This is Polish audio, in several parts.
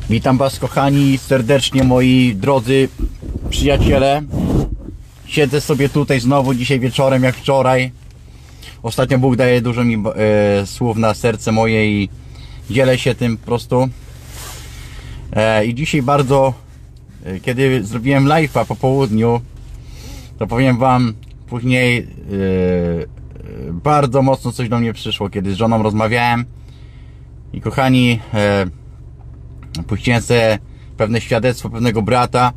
Witam Was, kochani, serdecznie, moi drodzy przyjaciele. Siedzę sobie tutaj znowu dzisiaj wieczorem, jak wczoraj. Ostatnio Bóg daje dużo mi słów na serce moje i dzielę się tym po prostu. I dzisiaj bardzo, kiedy zrobiłem live'a po południu, to powiem Wam, później bardzo mocno coś do mnie przyszło, kiedy z żoną rozmawiałem. I kochani, puściłem sobie pewne świadectwo pewnego brata,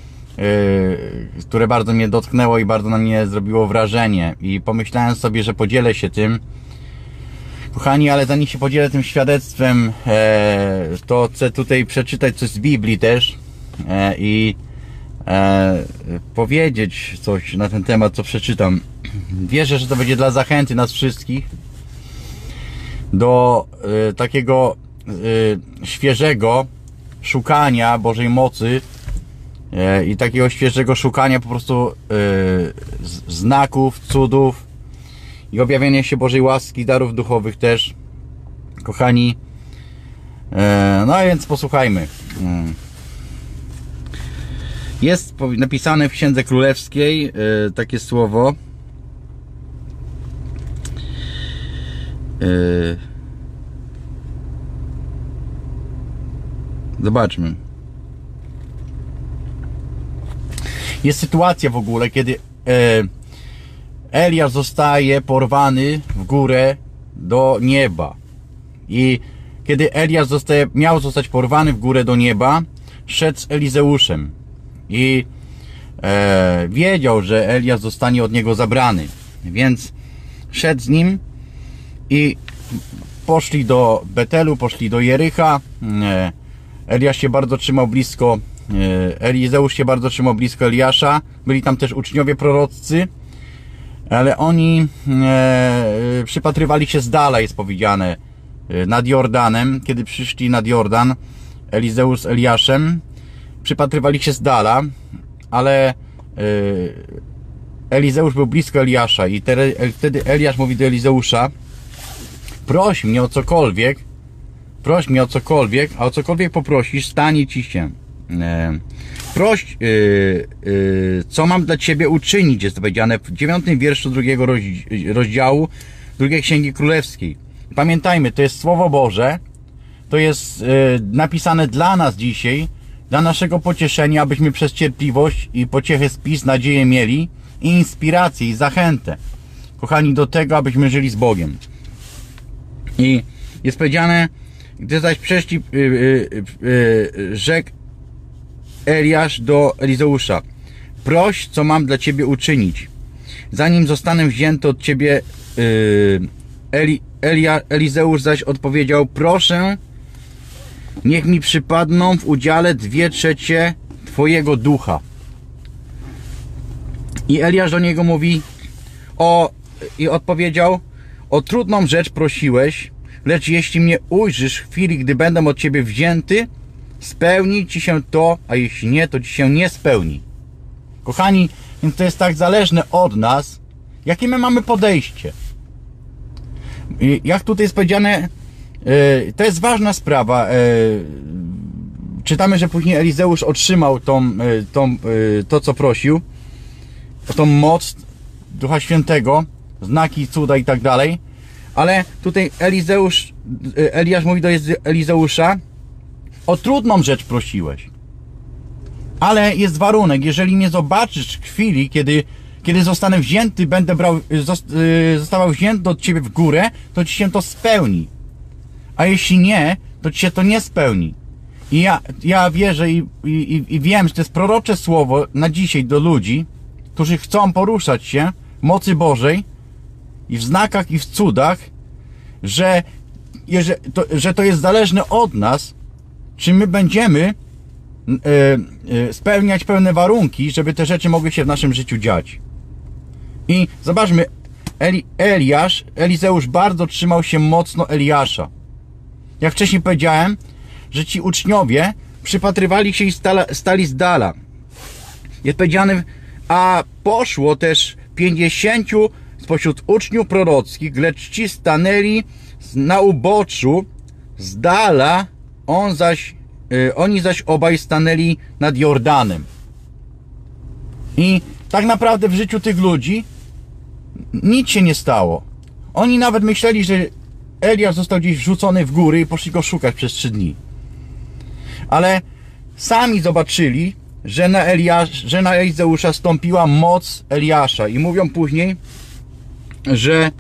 które bardzo mnie dotknęło i bardzo na mnie zrobiło wrażenie. I pomyślałem sobie, że podzielę się tym. Kochani, ale zanim się podzielę tym świadectwem, to chcę tutaj przeczytać coś z Biblii też i powiedzieć coś na ten temat, co przeczytam. Wierzę, że to będzie dla zachęty nas wszystkich do takiego świeżego szukania Bożej mocy i takiego świeżego szukania po prostu znaków, cudów i objawienia się Bożej łaski, darów duchowych też, kochani. No a więc posłuchajmy. Jest napisane w Księdze Królewskiej takie słowo. Zobaczmy. Jest sytuacja w ogóle, kiedy Eliasz zostaje porwany w górę do nieba. I kiedy Eliasz miał zostać porwany w górę do nieba, szedł z Elizeuszem. I wiedział, że Eliasz zostanie od niego zabrany. Więc szedł z nim i poszli do Betelu, poszli do Jericha. Eliasz się bardzo trzymał blisko, Elizeusz się bardzo trzymał blisko Eliasza. Byli tam też uczniowie proroccy, ale oni przypatrywali się z dala, jest powiedziane, nad Jordanem. Kiedy przyszli nad Jordan, Elizeusz z Eliaszem, przypatrywali się z dala, ale Elizeusz był blisko Eliasza i wtedy Eliasz mówi do Elizeusza: proś mnie o cokolwiek, a o cokolwiek poprosisz, stanie ci się. Proś, co mam dla ciebie uczynić, jest powiedziane w 9 wierszu 2 rozdziału 2 Księgi Królewskiej. Pamiętajmy, to jest Słowo Boże, to jest napisane dla nas dzisiaj, dla naszego pocieszenia, abyśmy przez cierpliwość i pociechę z pism nadzieję mieli i inspirację i zachętę, kochani, do tego, abyśmy żyli z Bogiem. I jest powiedziane: gdy zaś przeszli, rzekł Eliasz do Elizeusza: proś, co mam dla ciebie uczynić. Zanim zostanę wzięty od ciebie, Elizeusz zaś odpowiedział: proszę, niech mi przypadną w udziale 2/3 twojego ducha. I Eliasz do niego mówi: i odpowiedział: o trudną rzecz prosiłeś, lecz jeśli mnie ujrzysz w chwili, gdy będę od ciebie wzięty, spełni ci się to, a jeśli nie, to ci się nie spełni. Kochani, więc to jest tak zależne od nas, jakie my mamy podejście. Jak tutaj jest powiedziane, to jest ważna sprawa. Czytamy, że później Elizeusz otrzymał to, co prosił, tą moc Ducha Świętego, znaki, cuda i tak dalej. Ale tutaj Eliasz mówi do Elizeusza: o trudną rzecz prosiłeś. Ale jest warunek: jeżeli mnie zobaczysz w chwili, kiedy zostanę wzięty, zostawał wzięty od ciebie w górę, to ci się to spełni. A jeśli nie, to ci się to nie spełni. I ja wierzę i wiem, że to jest prorocze słowo na dzisiaj do ludzi, którzy chcą poruszać się w mocy Bożej i w znakach i w cudach, że to jest zależne od nas, czy my będziemy spełniać pewne warunki, żeby te rzeczy mogły się w naszym życiu dziać. I zobaczmy, Elizeusz bardzo trzymał się mocno Eliasza. Jak wcześniej powiedziałem, że ci uczniowie przypatrywali się i stali z dala. Jest powiedziane: a poszło też 50 spośród uczniów prorockich, lecz ci stanęli na uboczu z dala, on zaś oni zaś obaj stanęli nad Jordanem. I tak naprawdę w życiu tych ludzi nic się nie stało. Oni nawet myśleli, że Eliasz został gdzieś wrzucony w góry i poszli go szukać przez 3 dni. Ale sami zobaczyli, że na Elizeusza stąpiła moc Eliasza. I mówią później, że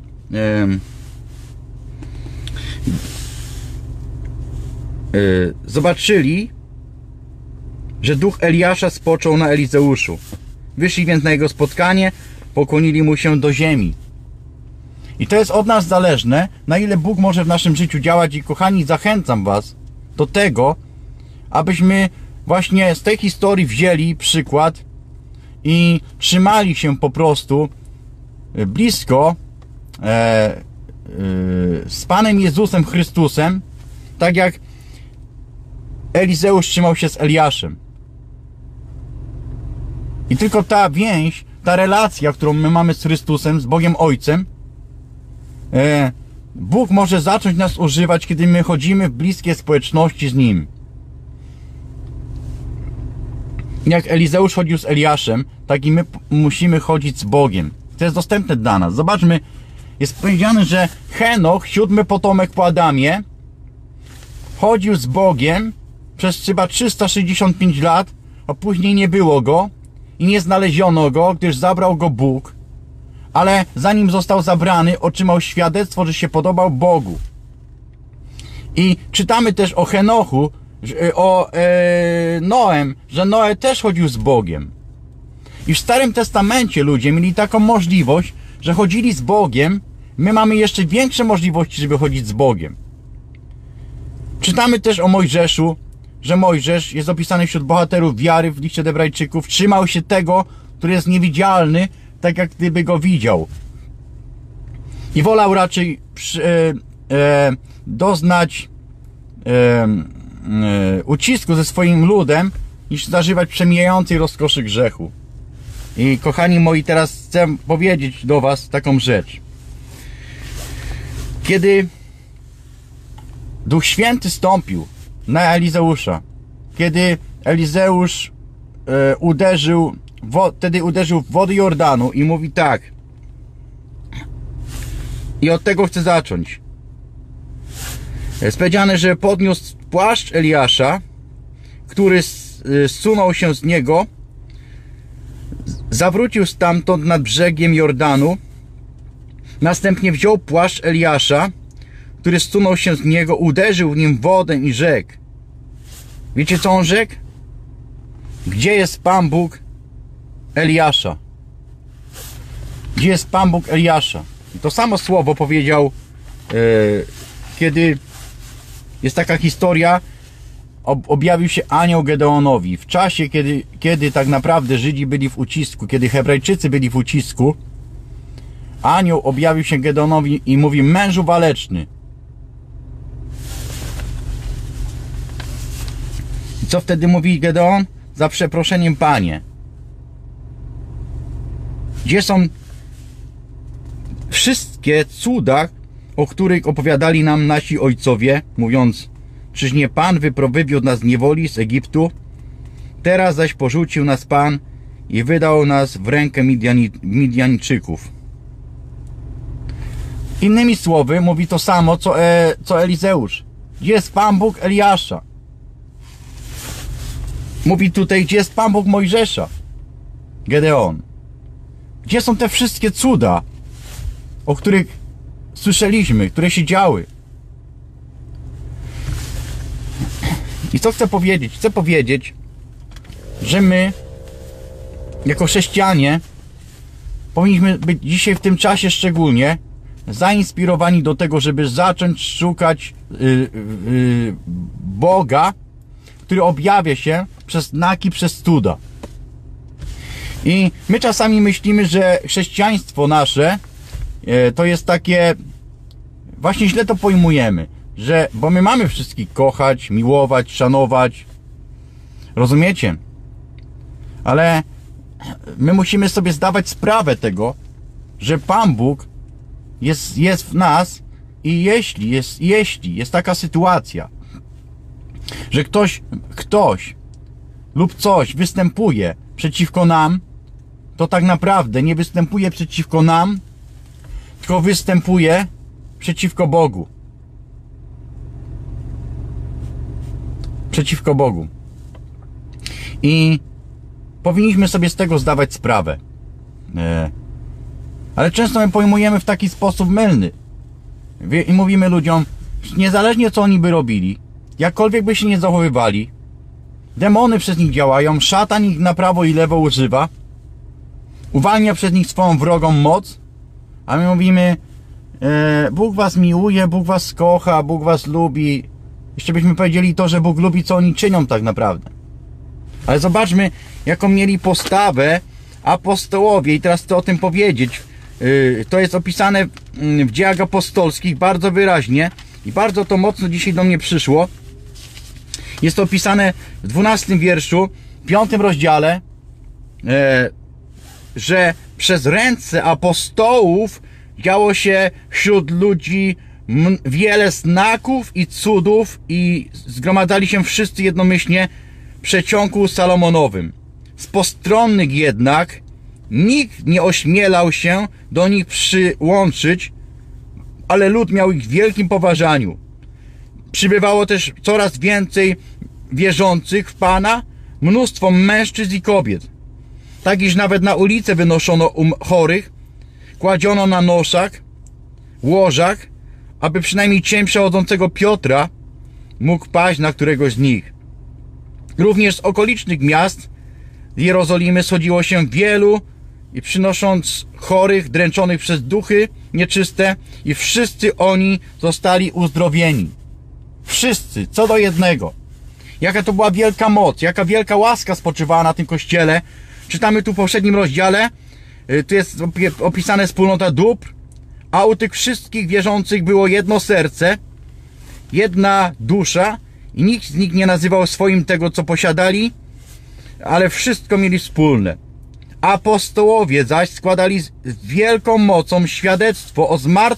zobaczyli, że duch Eliasza spoczął na Elizeuszu. Wyszli więc na jego spotkanie, pokłonili mu się do ziemi. I to jest od nas zależne, na ile Bóg może w naszym życiu działać. I kochani, zachęcam was do tego, abyśmy właśnie z tej historii wzięli przykład i trzymali się po prostu blisko z Panem Jezusem Chrystusem, tak jak Elizeusz trzymał się z Eliaszem. I tylko ta więź, ta relacja, którą my mamy z Chrystusem, z Bogiem Ojcem, Bóg może zacząć nas używać, kiedy my chodzimy w bliskie społeczności z Nim. Jak Elizeusz chodził z Eliaszem, tak i my musimy chodzić z Bogiem. To jest dostępne dla nas. Zobaczmy, jest powiedziane, że Henoch, 7. potomek po Adamie, chodził z Bogiem przez chyba 365 lat, a później nie było go i nie znaleziono go, gdyż zabrał go Bóg. Ale zanim został zabrany, otrzymał świadectwo, że się podobał Bogu. I czytamy też o Henochu, o Noem, że Noe też chodził z Bogiem. I w Starym Testamencie ludzie mieli taką możliwość, że chodzili z Bogiem. My mamy jeszcze większe możliwości, żeby chodzić z Bogiem. Czytamy też o Mojżeszu, że Mojżesz jest opisany wśród bohaterów wiary w liście do Hebrajczyków. Trzymał się tego, który jest niewidzialny, tak jak gdyby go widział. I wolał raczej doznać ucisku ze swoim ludem, niż zażywać przemijającej rozkoszy grzechu. I kochani moi, teraz chcę powiedzieć do was taką rzecz. Kiedy Duch Święty stąpił na Elizeusza, kiedy Elizeusz wtedy uderzył w wody Jordanu i mówi tak. I od tego chcę zacząć. Jest powiedziane, że podniósł płaszcz Eliasza, który zsunął się z niego, zawrócił stamtąd nad brzegiem Jordanu, następnie wziął płaszcz Eliasza, który zsunął się z niego, uderzył w nim wodę i rzekł. Wiecie co on rzekł? Gdzie jest Pan Bóg Eliasza? Gdzie jest Pan Bóg Eliasza? I to samo słowo powiedział, kiedy jest taka historia, objawił się anioł Gedeonowi. W czasie, kiedy tak naprawdę Żydzi byli w ucisku, kiedy Hebrajczycy byli w ucisku, anioł objawił się Gedeonowi i mówi: mężu waleczny. I co wtedy mówi Gedeon? Za przeproszeniem, Panie. Gdzie są wszystkie cuda, o których opowiadali nam nasi ojcowie, mówiąc: czyż nie Pan wywiódł nas z niewoli z Egiptu? Teraz zaś porzucił nas Pan i wydał nas w rękę Midianczyków. Innymi słowy, mówi to samo, co Elizeusz. Gdzie jest Pan Bóg Eliasza? Mówi tutaj, gdzie jest Pan Bóg Mojżesza? Gedeon. Gdzie są te wszystkie cuda, o których słyszeliśmy, które się działy? I co chcę powiedzieć? Chcę powiedzieć, że my, jako chrześcijanie, powinniśmy być dzisiaj w tym czasie szczególnie zainspirowani do tego, żeby zacząć szukać Boga, który objawia się przez znaki, przez cuda. I my czasami myślimy, że chrześcijaństwo nasze to jest takie, właśnie źle to pojmujemy, bo my mamy wszystkich kochać, miłować, szanować. Rozumiecie? Ale my musimy sobie zdawać sprawę tego, że Pan Bóg jest w nas i jeśli jest taka sytuacja, że ktoś lub coś występuje przeciwko nam, to tak naprawdę nie występuje przeciwko nam, tylko występuje przeciwko Bogu. Przeciwko Bogu. I powinniśmy sobie z tego zdawać sprawę. Ale często my pojmujemy w taki sposób mylny. I mówimy ludziom, niezależnie co oni by robili, jakkolwiek by się nie zachowywali, demony przez nich działają, szatan ich na prawo i lewo używa, uwalnia przez nich swoją wrogą moc, a my mówimy, Bóg was miłuje, Bóg was kocha, Bóg was lubi. Jeszcze byśmy powiedzieli to, że Bóg lubi, co oni czynią tak naprawdę. Ale zobaczmy, jaką mieli postawę apostołowie. I teraz chcę o tym powiedzieć. To jest opisane w Dziejach Apostolskich bardzo wyraźnie i bardzo to mocno dzisiaj do mnie przyszło. Jest to opisane w 12 wierszu, 5 rozdziale, że przez ręce apostołów działo się wśród ludzi wiele znaków i cudów i zgromadzali się wszyscy jednomyślnie w przeciągu Salomonowym. Z postronnych jednak nikt nie ośmielał się do nich przyłączyć, ale lud miał ich w wielkim poważaniu. Przybywało też coraz więcej wierzących w Pana, mnóstwo mężczyzn i kobiet. Tak iż nawet na ulicę wynoszono chorych, kładziono na noszach, łożach, aby przynajmniej cień przechodzącego Piotra mógł paść na któregoś z nich. Również z okolicznych miast Jerozolimy schodziło się wielu i przynosząc chorych, dręczonych przez duchy nieczyste, i wszyscy oni zostali uzdrowieni. Wszyscy, co do jednego. Jaka to była wielka moc, jaka wielka łaska spoczywała na tym kościele. Czytamy tu w poprzednim rozdziale, tu jest opisane wspólnota dóbr, a u tych wszystkich wierzących było jedno serce, jedna dusza i nikt z nich nie nazywał swoim tego, co posiadali, ale wszystko mieli wspólne. Apostołowie zaś składali z wielką mocą świadectwo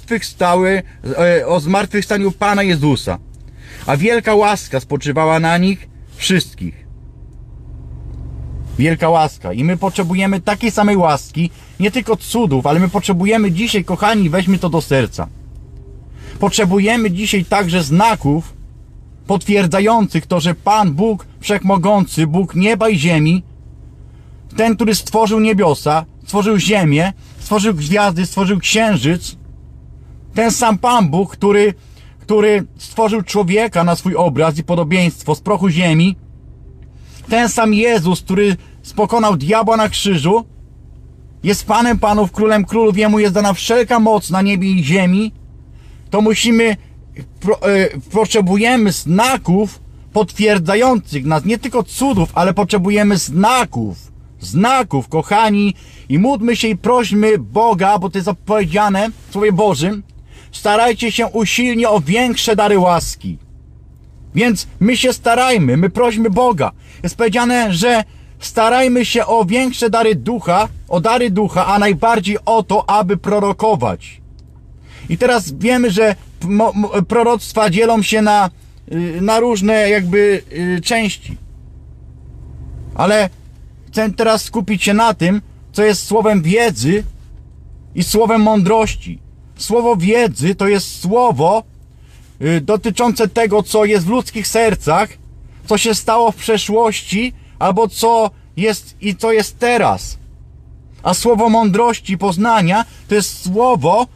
o zmartwychwstaniu Pana Jezusa, a wielka łaska spoczywała na nich wszystkich. Wielka łaska. I my potrzebujemy takiej samej łaski, nie tylko cudów, ale my potrzebujemy dzisiaj, kochani, weźmy to do serca. Potrzebujemy dzisiaj także znaków potwierdzających to, że Pan Bóg Wszechmogący, Bóg nieba i ziemi, ten, który stworzył niebiosa, stworzył ziemię, stworzył gwiazdy, stworzył księżyc, ten sam Pan Bóg, który stworzył człowieka na swój obraz i podobieństwo z prochu ziemi, ten sam Jezus, który pokonał diabła na krzyżu, jest Panem Panów, Królem Królów, Jemu jest dana wszelka moc na niebie i ziemi, to potrzebujemy znaków potwierdzających nas, nie tylko cudów, ale potrzebujemy znaków, kochani, i módlmy się i prośmy Boga, bo to jest powiedziane w Słowie Bożym, starajcie się usilnie o większe dary łaski. Więc my się starajmy, my prośmy Boga. Jest powiedziane, że starajmy się o większe dary ducha, a najbardziej o to, aby prorokować. I teraz wiemy, że proroctwa dzielą się na różne jakby części. Ale chcę teraz skupić się na tym, co jest słowem wiedzy i słowem mądrości. Słowo wiedzy to jest słowo dotyczące tego, co jest w ludzkich sercach, co się stało w przeszłości, albo co jest teraz. A słowo mądrości, poznania, to jest słowo,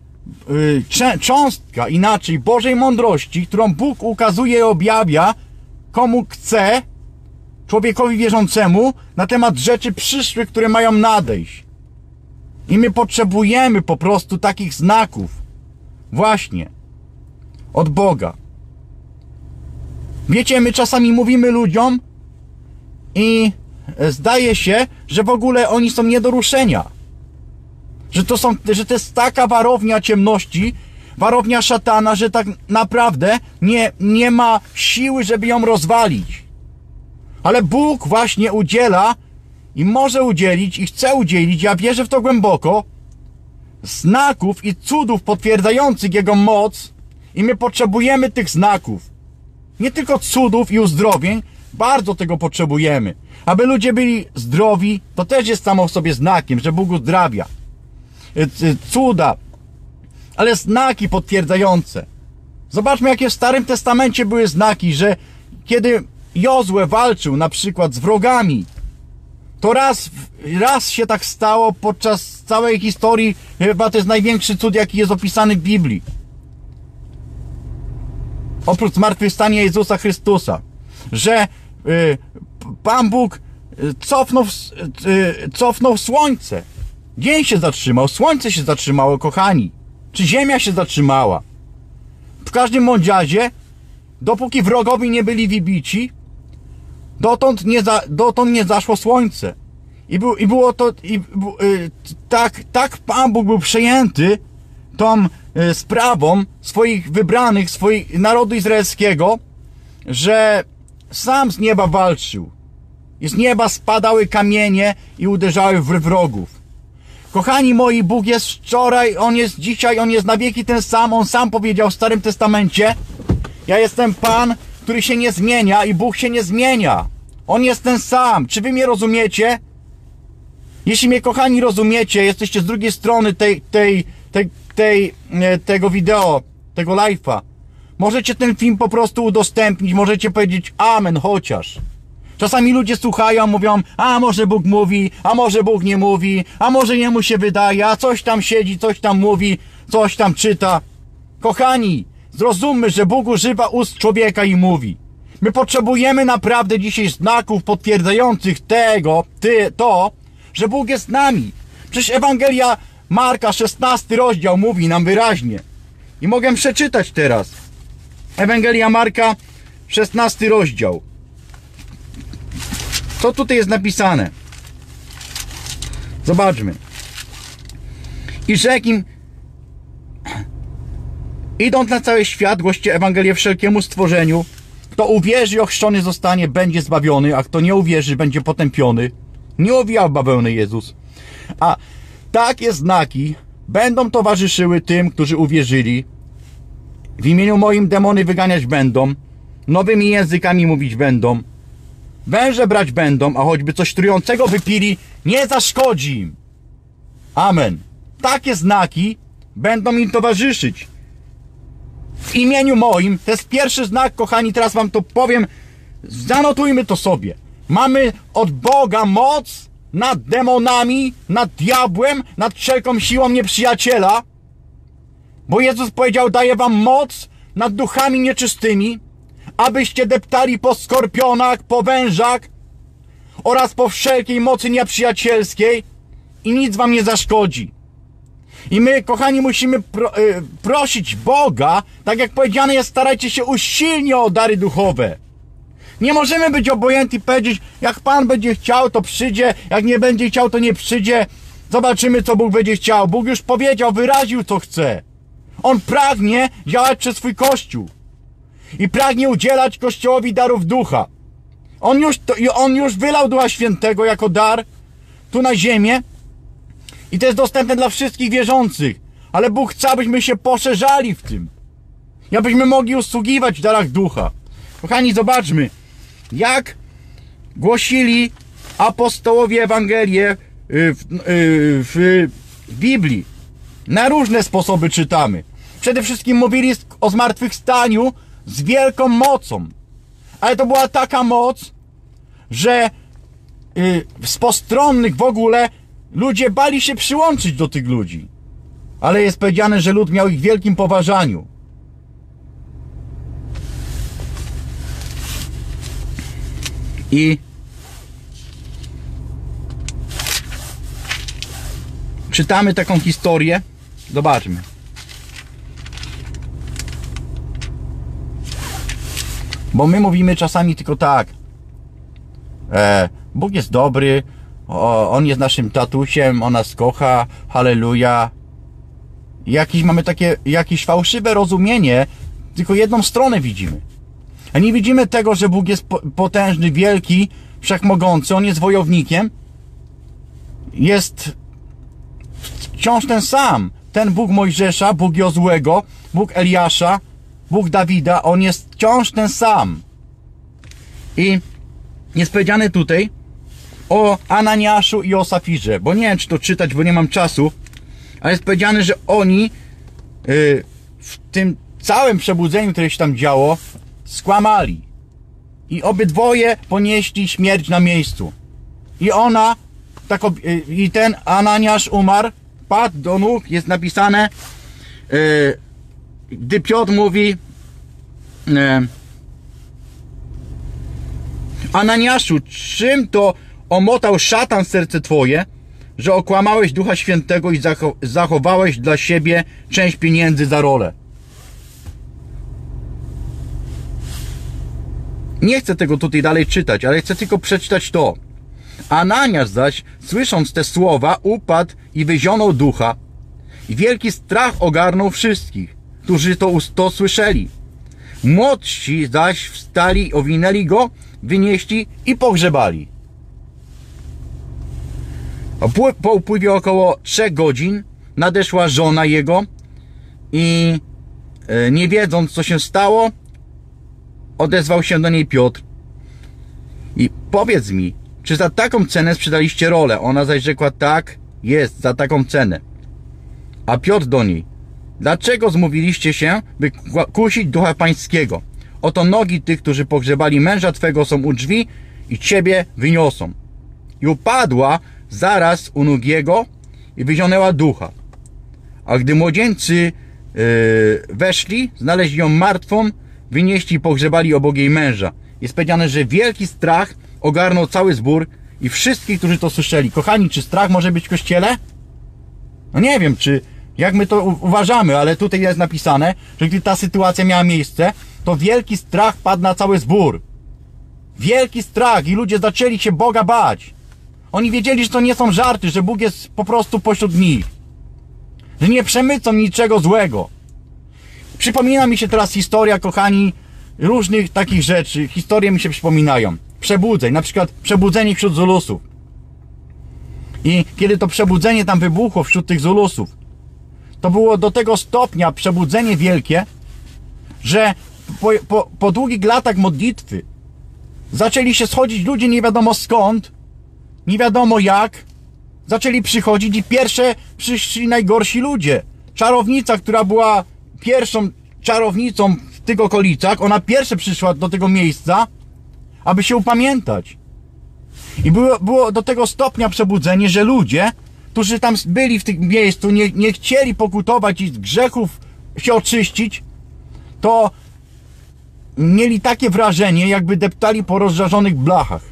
cząstka inaczej Bożej mądrości, którą Bóg ukazuje i objawia komu chce, człowiekowi wierzącemu, na temat rzeczy przyszłych, które mają nadejść. I my potrzebujemy po prostu takich znaków właśnie od Boga. Wiecie, my czasami mówimy ludziom i zdaje się, że w ogóle oni są nie do ruszenia. Że to jest taka warownia ciemności, warownia szatana, że tak naprawdę nie ma siły, żeby ją rozwalić. Ale Bóg właśnie udziela i może udzielić i chce udzielić, ja wierzę w to głęboko, znaków i cudów potwierdzających Jego moc, i my potrzebujemy tych znaków. nie tylko cudów i uzdrowień, bardzo tego potrzebujemy. Aby ludzie byli zdrowi, to też jest samo w sobie znakiem, że Bóg uzdrawia. Cuda, ale znaki potwierdzające. Zobaczmy, jakie w Starym Testamencie były znaki, że kiedy Jozue walczył na przykład z wrogami, to raz się tak stało podczas całej historii, chyba to jest największy cud, jaki jest opisany w Biblii. Oprócz zmartwychwstania Jezusa Chrystusa, że Pan Bóg cofnął słońce. Dzień się zatrzymał, słońce się zatrzymało, kochani. Czy ziemia się zatrzymała? W każdym bądź razie, dopóki wrogowie nie byli wybici, dotąd nie zaszło słońce. Tak Pan Bóg był przejęty tą sprawą swoich wybranych, narodu izraelskiego, że sam z nieba walczył. I z nieba spadały kamienie i uderzały w wrogów. Kochani moi, Bóg jest wczoraj, On jest dzisiaj, On jest na wieki ten sam. On sam powiedział w Starym Testamencie: ja jestem Pan, który się nie zmienia, i Bóg się nie zmienia. On jest ten sam. Czy wy mnie rozumiecie? Jeśli mnie, kochani, rozumiecie, jesteście z drugiej strony tego wideo, tego live'a, możecie ten film po prostu udostępnić, możecie powiedzieć amen chociaż. Czasami ludzie słuchają, mówią: a może Bóg mówi, a może Bóg nie mówi, a może jemu się wydaje, a coś tam siedzi, coś tam mówi, coś tam czyta. Kochani, zrozummy, że Bóg używa ust człowieka i mówi. My potrzebujemy naprawdę dzisiaj znaków potwierdzających to, że Bóg jest z nami. Przecież Ewangelia Marka, 16 rozdział, mówi nam wyraźnie. I mogę przeczytać teraz. Ewangelia Marka, 16 rozdział. Co tutaj jest napisane? Zobaczmy. I rzekł im: idąc na cały świat, głoście Ewangelię wszelkiemu stworzeniu. Kto uwierzy i ochrzczony zostanie, będzie zbawiony, a kto nie uwierzy, będzie potępiony. Nie owijał bawełny Jezus. A takie znaki będą towarzyszyły tym, którzy uwierzyli. W imieniu moim demony wyganiać będą, nowymi językami mówić będą, węże brać będą, a choćby coś trującego wypili, nie zaszkodzi im. Amen. Takie znaki będą im towarzyszyć. W imieniu moim, to jest pierwszy znak, kochani, teraz wam to powiem, zanotujmy to sobie. Mamy od Boga moc nad demonami, nad diabłem, nad wszelką siłą nieprzyjaciela, bo Jezus powiedział: daję wam moc nad duchami nieczystymi, abyście deptali po skorpionach, po wężach oraz po wszelkiej mocy nieprzyjacielskiej i nic wam nie zaszkodzi. I my, kochani, musimy prosić Boga, tak jak powiedziane jest, starajcie się usilnie o dary duchowe. Nie możemy być obojętni i powiedzieć: jak Pan będzie chciał, to przyjdzie, jak nie będzie chciał, to nie przyjdzie. Zobaczymy, co Bóg będzie chciał. Bóg już powiedział, wyraził, co chce. On pragnie działać przez swój Kościół i pragnie udzielać Kościołowi darów ducha. On już wylał Ducha Świętego jako dar tu na ziemię i to jest dostępne dla wszystkich wierzących. Ale Bóg chce, abyśmy się poszerzali w tym i abyśmy mogli usługiwać w darach ducha. Kochani, zobaczmy, jak głosili apostołowie Ewangelię w Biblii. Na różne sposoby czytamy. Przede wszystkim mówili o zmartwychwstaniu z wielką mocą. Ale to była taka moc, że z postronnych w ogóle ludzie bali się przyłączyć do tych ludzi. Ale jest powiedziane, że lud miał ich w wielkim poważaniu. I czytamy taką historię. Zobaczmy. Bo my mówimy czasami tylko tak: Bóg jest dobry, On jest naszym tatusiem, On nas kocha, halleluja. Mamy takie jakieś fałszywe rozumienie, tylko jedną stronę widzimy. A nie widzimy tego, że Bóg jest potężny, wielki, wszechmogący, On jest wojownikiem. Jest wciąż ten sam. Ten Bóg Mojżesza, Bóg Jozłego, Bóg Eliasza, Bóg Dawida, On jest wciąż ten sam. I jest powiedziane tutaj o Ananiaszu i o Safirze, bo nie wiem, czy to czytać, bo nie mam czasu, ale jest powiedziane, że oni w tym całym przebudzeniu, które się tam działo, skłamali. I obydwoje ponieśli śmierć na miejscu. I ona, i ten Ananiasz umarł, padł do nóg, jest napisane, gdy Piotr mówi, Ananiaszu, czym to omotał szatan serce twoje, że okłamałeś Ducha Świętego i zachowałeś dla siebie część pieniędzy za rolę? Nie chcę tego tutaj dalej czytać, ale chcę tylko przeczytać to. Ananiasz zaś, słysząc te słowa, upadł i wyzionął ducha. I wielki strach ogarnął wszystkich, którzy to słyszeli. Młodsi zaś wstali, owinęli go, wynieśli i pogrzebali. Po upływie około 3 godzin nadeszła żona jego i nie wiedząc, co się stało, odezwał się do niej Piotr. I powiedz mi, czy za taką cenę sprzedaliście rolę? Ona zaś rzekła, tak, jest, za taką cenę. A Piotr do niej, dlaczego zmówiliście się, by kusić Ducha Pańskiego? Oto nogi tych, którzy pogrzebali męża Twego, są u drzwi i Ciebie wyniosą. I upadła zaraz u nóg jego i wyzionęła ducha. A gdy młodzieńcy weszli, znaleźli ją martwą, wynieśli i pogrzebali obok jej męża. Jest powiedziane, że wielki strach ogarnął cały zbór i wszystkich, którzy to słyszeli. Kochani, czy strach może być w kościele? No nie wiem, jak my to uważamy, ale tutaj jest napisane, że gdy ta sytuacja miała miejsce, to wielki strach padł na cały zbór. Wielki strach i ludzie zaczęli się Boga bać. Oni wiedzieli, że to nie są żarty, że Bóg jest po prostu pośród nich. Że nie przemycą niczego złego. Przypomina mi się teraz historia, kochani, różnych takich rzeczy. Historie mi się przypominają. Przebudzeń, na przykład przebudzenie wśród Zulusów. I kiedy to przebudzenie tam wybuchło wśród tych Zulusów, to było do tego stopnia przebudzenie wielkie, że po długich latach modlitwy zaczęli się schodzić ludzie nie wiadomo skąd, nie wiadomo jak, zaczęli przychodzić i pierwsze przyszli najgorsi ludzie. Czarownica, która była pierwszą czarownicą w tych okolicach, ona pierwsza przyszła do tego miejsca, aby się upamiętać. I było do tego stopnia przebudzenie, że ludzie, którzy tam byli w tym miejscu, nie chcieli pokutować i z grzechów się oczyścić, to mieli takie wrażenie, jakby deptali po rozżarzonych blachach.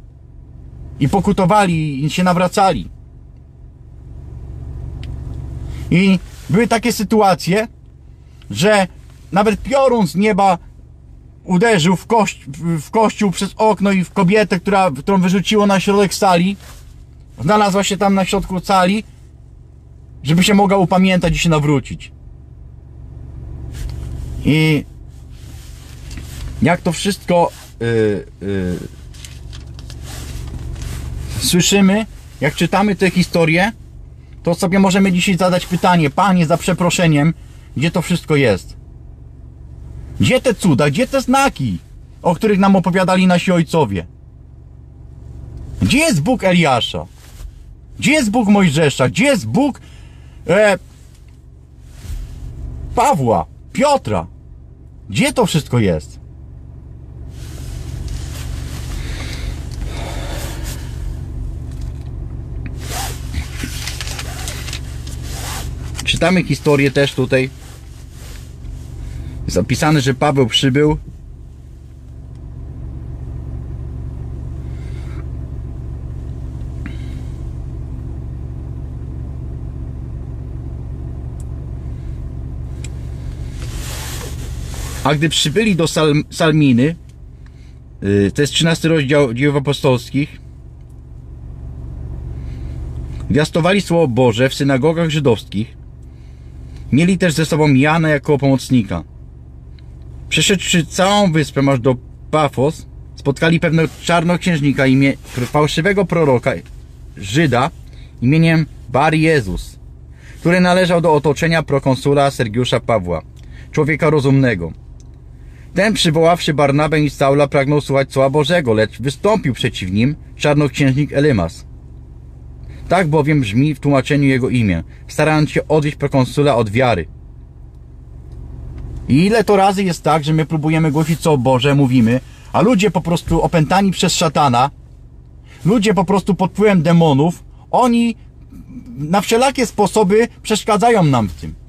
I pokutowali, i się nawracali. I były takie sytuacje, że nawet piorun z nieba uderzył w kościół przez okno i w kobietę, którą wyrzuciło na środek sali. Znalazła się tam na środku sali, żeby się mogła upamiętać i się nawrócić. I jak to wszystko słyszymy, jak czytamy te historie, to sobie możemy dzisiaj zadać pytanie: Panie, za przeproszeniem, gdzie to wszystko jest? Gdzie te cuda, gdzie te znaki, o których nam opowiadali nasi ojcowie? Gdzie jest Bóg Eliasza? Gdzie jest Bóg Mojżesza? Gdzie jest Bóg Pawła, Piotra? Gdzie to wszystko jest? Czytamy historię też tutaj. Jest zapisane, że Paweł przybył. A gdy przybyli do Salminy, to jest 13 rozdział Dziejów Apostolskich, zwiastowali Słowo Boże w synagogach żydowskich. Mieli też ze sobą Jana jako pomocnika. Przeszedłszy całą wyspę aż do Pafos, spotkali pewnego czarnoksiężnika, fałszywego proroka, Żyda, imieniem Bar Jezus, który należał do otoczenia prokonsula Sergiusza Pawła, człowieka rozumnego. Ten, przywoławszy Barnabę i Saula, pragnął słuchać słowa Bożego, lecz wystąpił przeciw nim czarnoksiężnik Elymas. Tak bowiem brzmi w tłumaczeniu jego imię, starając się odwieść prokonsula od wiary. I ile to razy jest tak, że my próbujemy głosić Słowo Boże, mówimy, a ludzie po prostu opętani przez szatana, ludzie po prostu pod wpływem demonów, oni na wszelakie sposoby przeszkadzają nam w tym.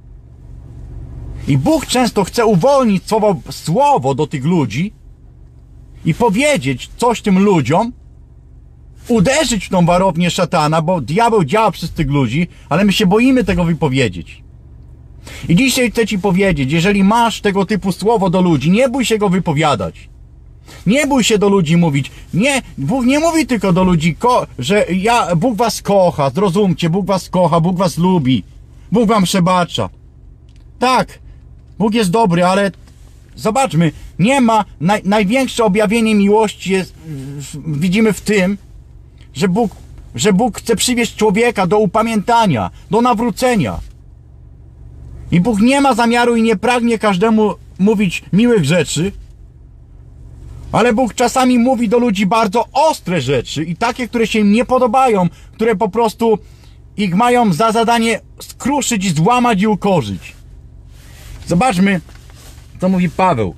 I Bóg często chce uwolnić słowo do tych ludzi i powiedzieć coś tym ludziom, uderzyć w tą warownię szatana, bo diabeł działa przez tych ludzi, ale my się boimy tego wypowiedzieć. I dzisiaj chcę Ci powiedzieć, jeżeli masz tego typu słowo do ludzi, nie bój się go wypowiadać. Nie bój się do ludzi mówić. Nie, Bóg nie mówi tylko do ludzi, że Bóg was kocha, zrozumcie, Bóg was kocha, Bóg was lubi, Bóg wam przebacza. Tak, Bóg jest dobry, ale zobaczmy, nie ma, największe objawienie miłości widzimy w tym, że Bóg chce przywieźć człowieka do upamiętania, do nawrócenia. I Bóg nie ma zamiaru i nie pragnie każdemu mówić miłych rzeczy, ale Bóg czasami mówi do ludzi bardzo ostre rzeczy i takie, które się im nie podobają, które po prostu ich mają za zadanie skruszyć, złamać i ukorzyć. Zobaczmy, co mówi Paweł.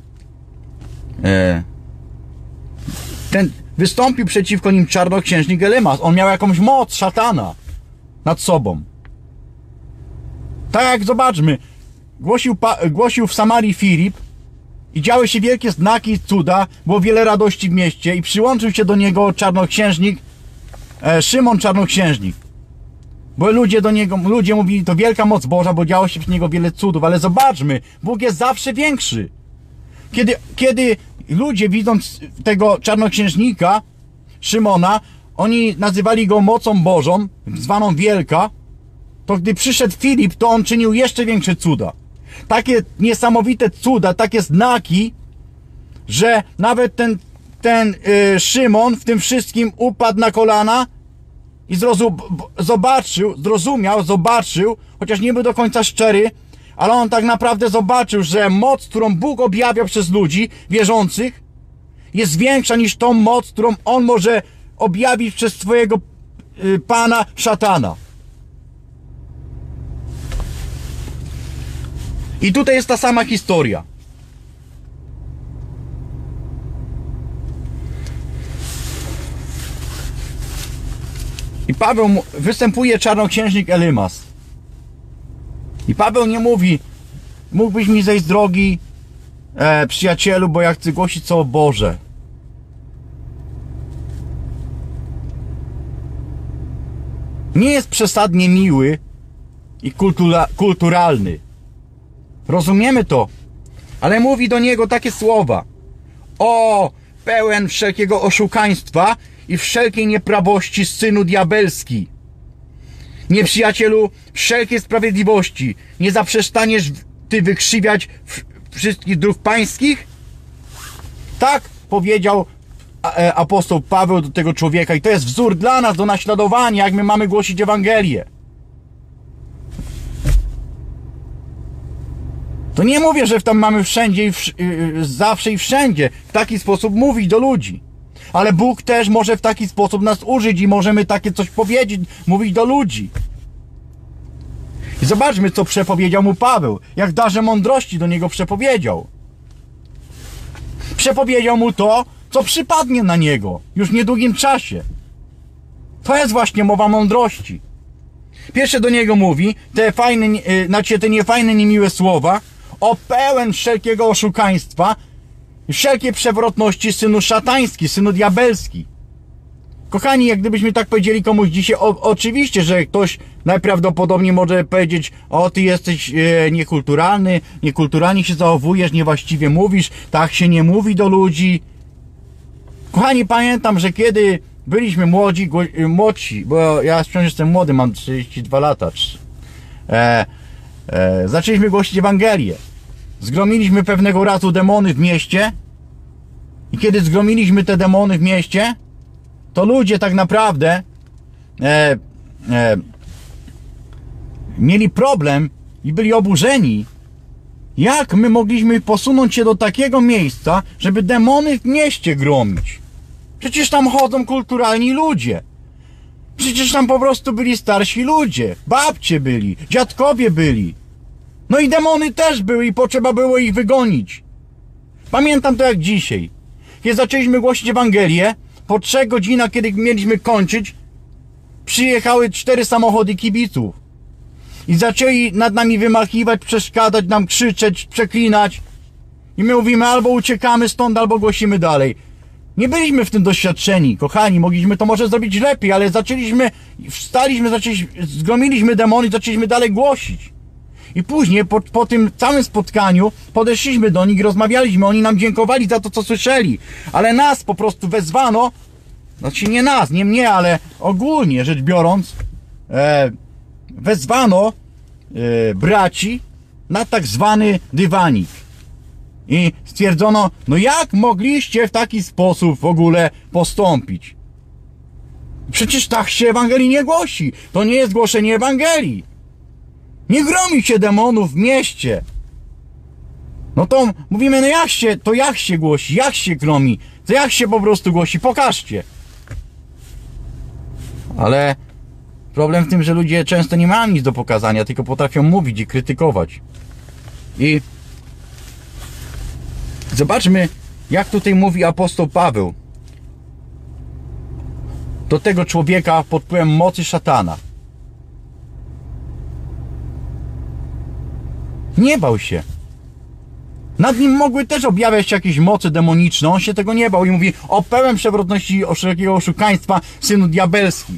Wystąpił przeciwko nim czarnoksiężnik Elymas. On miał jakąś moc szatana nad sobą. Tak jak zobaczmy, głosił w Samarii Filip i działy się wielkie znaki i cuda, było wiele radości w mieście i przyłączył się do niego czarnoksiężnik, Szymon czarnoksiężnik. Bo ludzie mówili, to wielka moc Boża, bo działo się przy niego wiele cudów, ale zobaczmy, Bóg jest zawsze większy. Kiedy ludzie, widząc tego czarnoksiężnika, Szymona, oni nazywali go mocą Bożą, zwaną wielka, to gdy przyszedł Filip, to on czynił jeszcze większe cuda. Takie niesamowite cuda, takie znaki, że nawet ten Szymon w tym wszystkim upadł na kolana i zobaczył, chociaż nie był do końca szczery, ale on tak naprawdę zobaczył, że moc, którą Bóg objawia przez ludzi wierzących, jest większa niż tą moc, którą on może objawić przez swojego pana szatana. I tutaj jest ta sama historia. I Paweł występuje czarnoksiężnik Elymas. I Paweł nie mówi, mógłbyś mi zejść z drogi, przyjacielu, bo ja chcę głosić Słowo Boże. Nie jest przesadnie miły i kulturalny. Rozumiemy to, ale mówi do niego takie słowa. O, pełen wszelkiego oszukaństwa i wszelkiej nieprawości, synu diabelski. Nieprzyjacielu wszelkiej sprawiedliwości, nie zaprzestaniesz ty wykrzywiać wszystkich dróg pańskich? Tak powiedział apostoł Paweł do tego człowieka i to jest wzór dla nas do naśladowania, jak my mamy głosić Ewangelię. To nie mówię, że tam mamy wszędzie, zawsze i wszędzie w taki sposób mówić do ludzi. Ale Bóg też może w taki sposób nas użyć i możemy takie coś powiedzieć, mówić do ludzi. I zobaczmy, co przepowiedział mu Paweł. Jak w darze mądrości do niego przepowiedział. Przepowiedział mu to, co przypadnie na niego już w niedługim czasie. To jest właśnie mowa mądrości. Pierwsze do niego mówi te niefajne, niemiłe słowa o pełen wszelkiego oszukaństwa i wszelkiej przewrotności, synu szatański, synu diabelski. Kochani, jak gdybyśmy tak powiedzieli komuś dzisiaj, oczywiście, że ktoś najprawdopodobniej może powiedzieć, o, ty jesteś niekulturalny, niekulturalnie się zachowujesz, niewłaściwie mówisz, tak się nie mówi do ludzi. Kochani, pamiętam, że kiedy byliśmy młodzi, bo ja wciąż jestem młody, mam 32 lata, zaczęliśmy głosić Ewangelię. Zgromiliśmy pewnego razu demony w mieście i kiedy zgromiliśmy te demony w mieście, to ludzie tak naprawdę mieli problem i byli oburzeni, Jak my mogliśmy posunąć się do takiego miejsca, żeby demony w mieście gromić? Przecież tam chodzą kulturalni ludzie. Przecież tam po prostu byli starsi ludzie. Babcie byli, dziadkowie byli. No i demony też były i potrzeba było ich wygonić. Pamiętam to jak dzisiaj. Kiedy zaczęliśmy głosić Ewangelię, po 3 godzinach, kiedy mieliśmy kończyć, przyjechały 4 samochody kibiców. I zaczęli nad nami wymachiwać, przeszkadzać nam, krzyczeć, przeklinać. I my mówimy, albo uciekamy stąd, albo głosimy dalej. Nie byliśmy w tym doświadczeni, kochani, mogliśmy to może zrobić lepiej, ale zgromiliśmy demony, zaczęliśmy dalej głosić. I później, po tym całym spotkaniu, podeszliśmy do nich, rozmawialiśmy, oni nam dziękowali za to, co słyszeli. Ale nas po prostu wezwano, znaczy nie nas, nie mnie, ale ogólnie rzecz biorąc, wezwano braci na tak zwany dywanik. I stwierdzono, no jak mogliście w taki sposób w ogóle postąpić? Przecież tak się Ewangelii nie głosi. To nie jest głoszenie Ewangelii. Nie gromi się demonów w mieście. No to mówimy, no jak się głosi, jak się gromi, to jak się po prostu głosi, pokażcie. Ale problem w tym, że ludzie często nie mają nic do pokazania, tylko potrafią mówić i krytykować. I zobaczmy, jak tutaj mówi apostoł Paweł do tego człowieka pod wpływem mocy szatana. Nie bał się. Nad nim mogły też objawiać się jakieś mocy demoniczne. On się tego nie bał i mówi, o pełen przewrotności, o wszelkiego oszukaństwa, synu diabelski.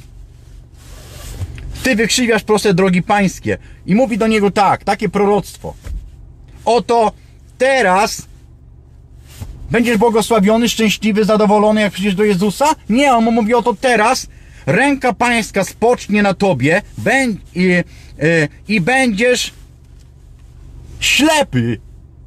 Ty wykrzywiasz proste drogi pańskie. I mówi do niego tak, takie proroctwo. Oto teraz będziesz błogosławiony, szczęśliwy, zadowolony, jak przyjdziesz do Jezusa? Nie, on mu mówi, oto teraz ręka pańska spocznie na tobie i będziesz ślepy.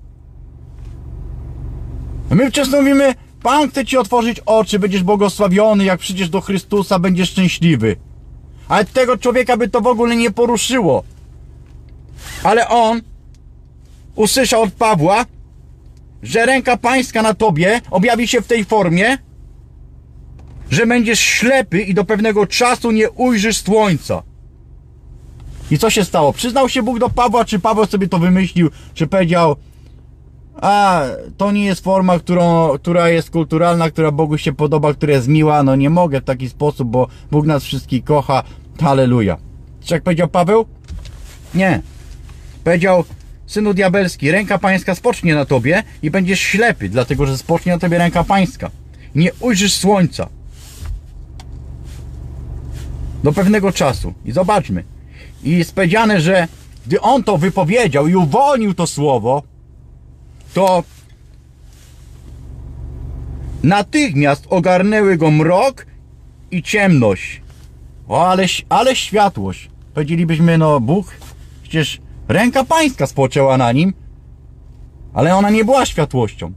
My często mówimy, Pan chce ci otworzyć oczy, będziesz błogosławiony, jak przyjdziesz do Chrystusa, będziesz szczęśliwy. Ale tego człowieka by to w ogóle nie poruszyło. Ale on usłyszał od Pawła, że ręka pańska na tobie objawi się w tej formie, że będziesz ślepy i do pewnego czasu nie ujrzysz słońca. I co się stało? Przyznał się Bóg do Pawła, czy Paweł sobie to wymyślił, czy powiedział, a to nie jest forma, która jest kulturalna, która Bogu się podoba, która jest miła, no nie mogę w taki sposób, bo Bóg nas wszystkich kocha, halleluja. Czy jak powiedział Paweł? Nie. Powiedział, synu diabelski, ręka pańska spocznie na tobie i będziesz ślepy, dlatego że spocznie na tobie ręka pańska. Nie ujrzysz słońca. Do pewnego czasu. I zobaczmy. I jest powiedziane, że gdy on to wypowiedział i uwolnił to słowo, to natychmiast ogarnęły go mrok i ciemność. O, ale światłość. Powiedzielibyśmy, no Bóg, przecież ręka pańska spoczęła na nim, ale ona nie była światłością.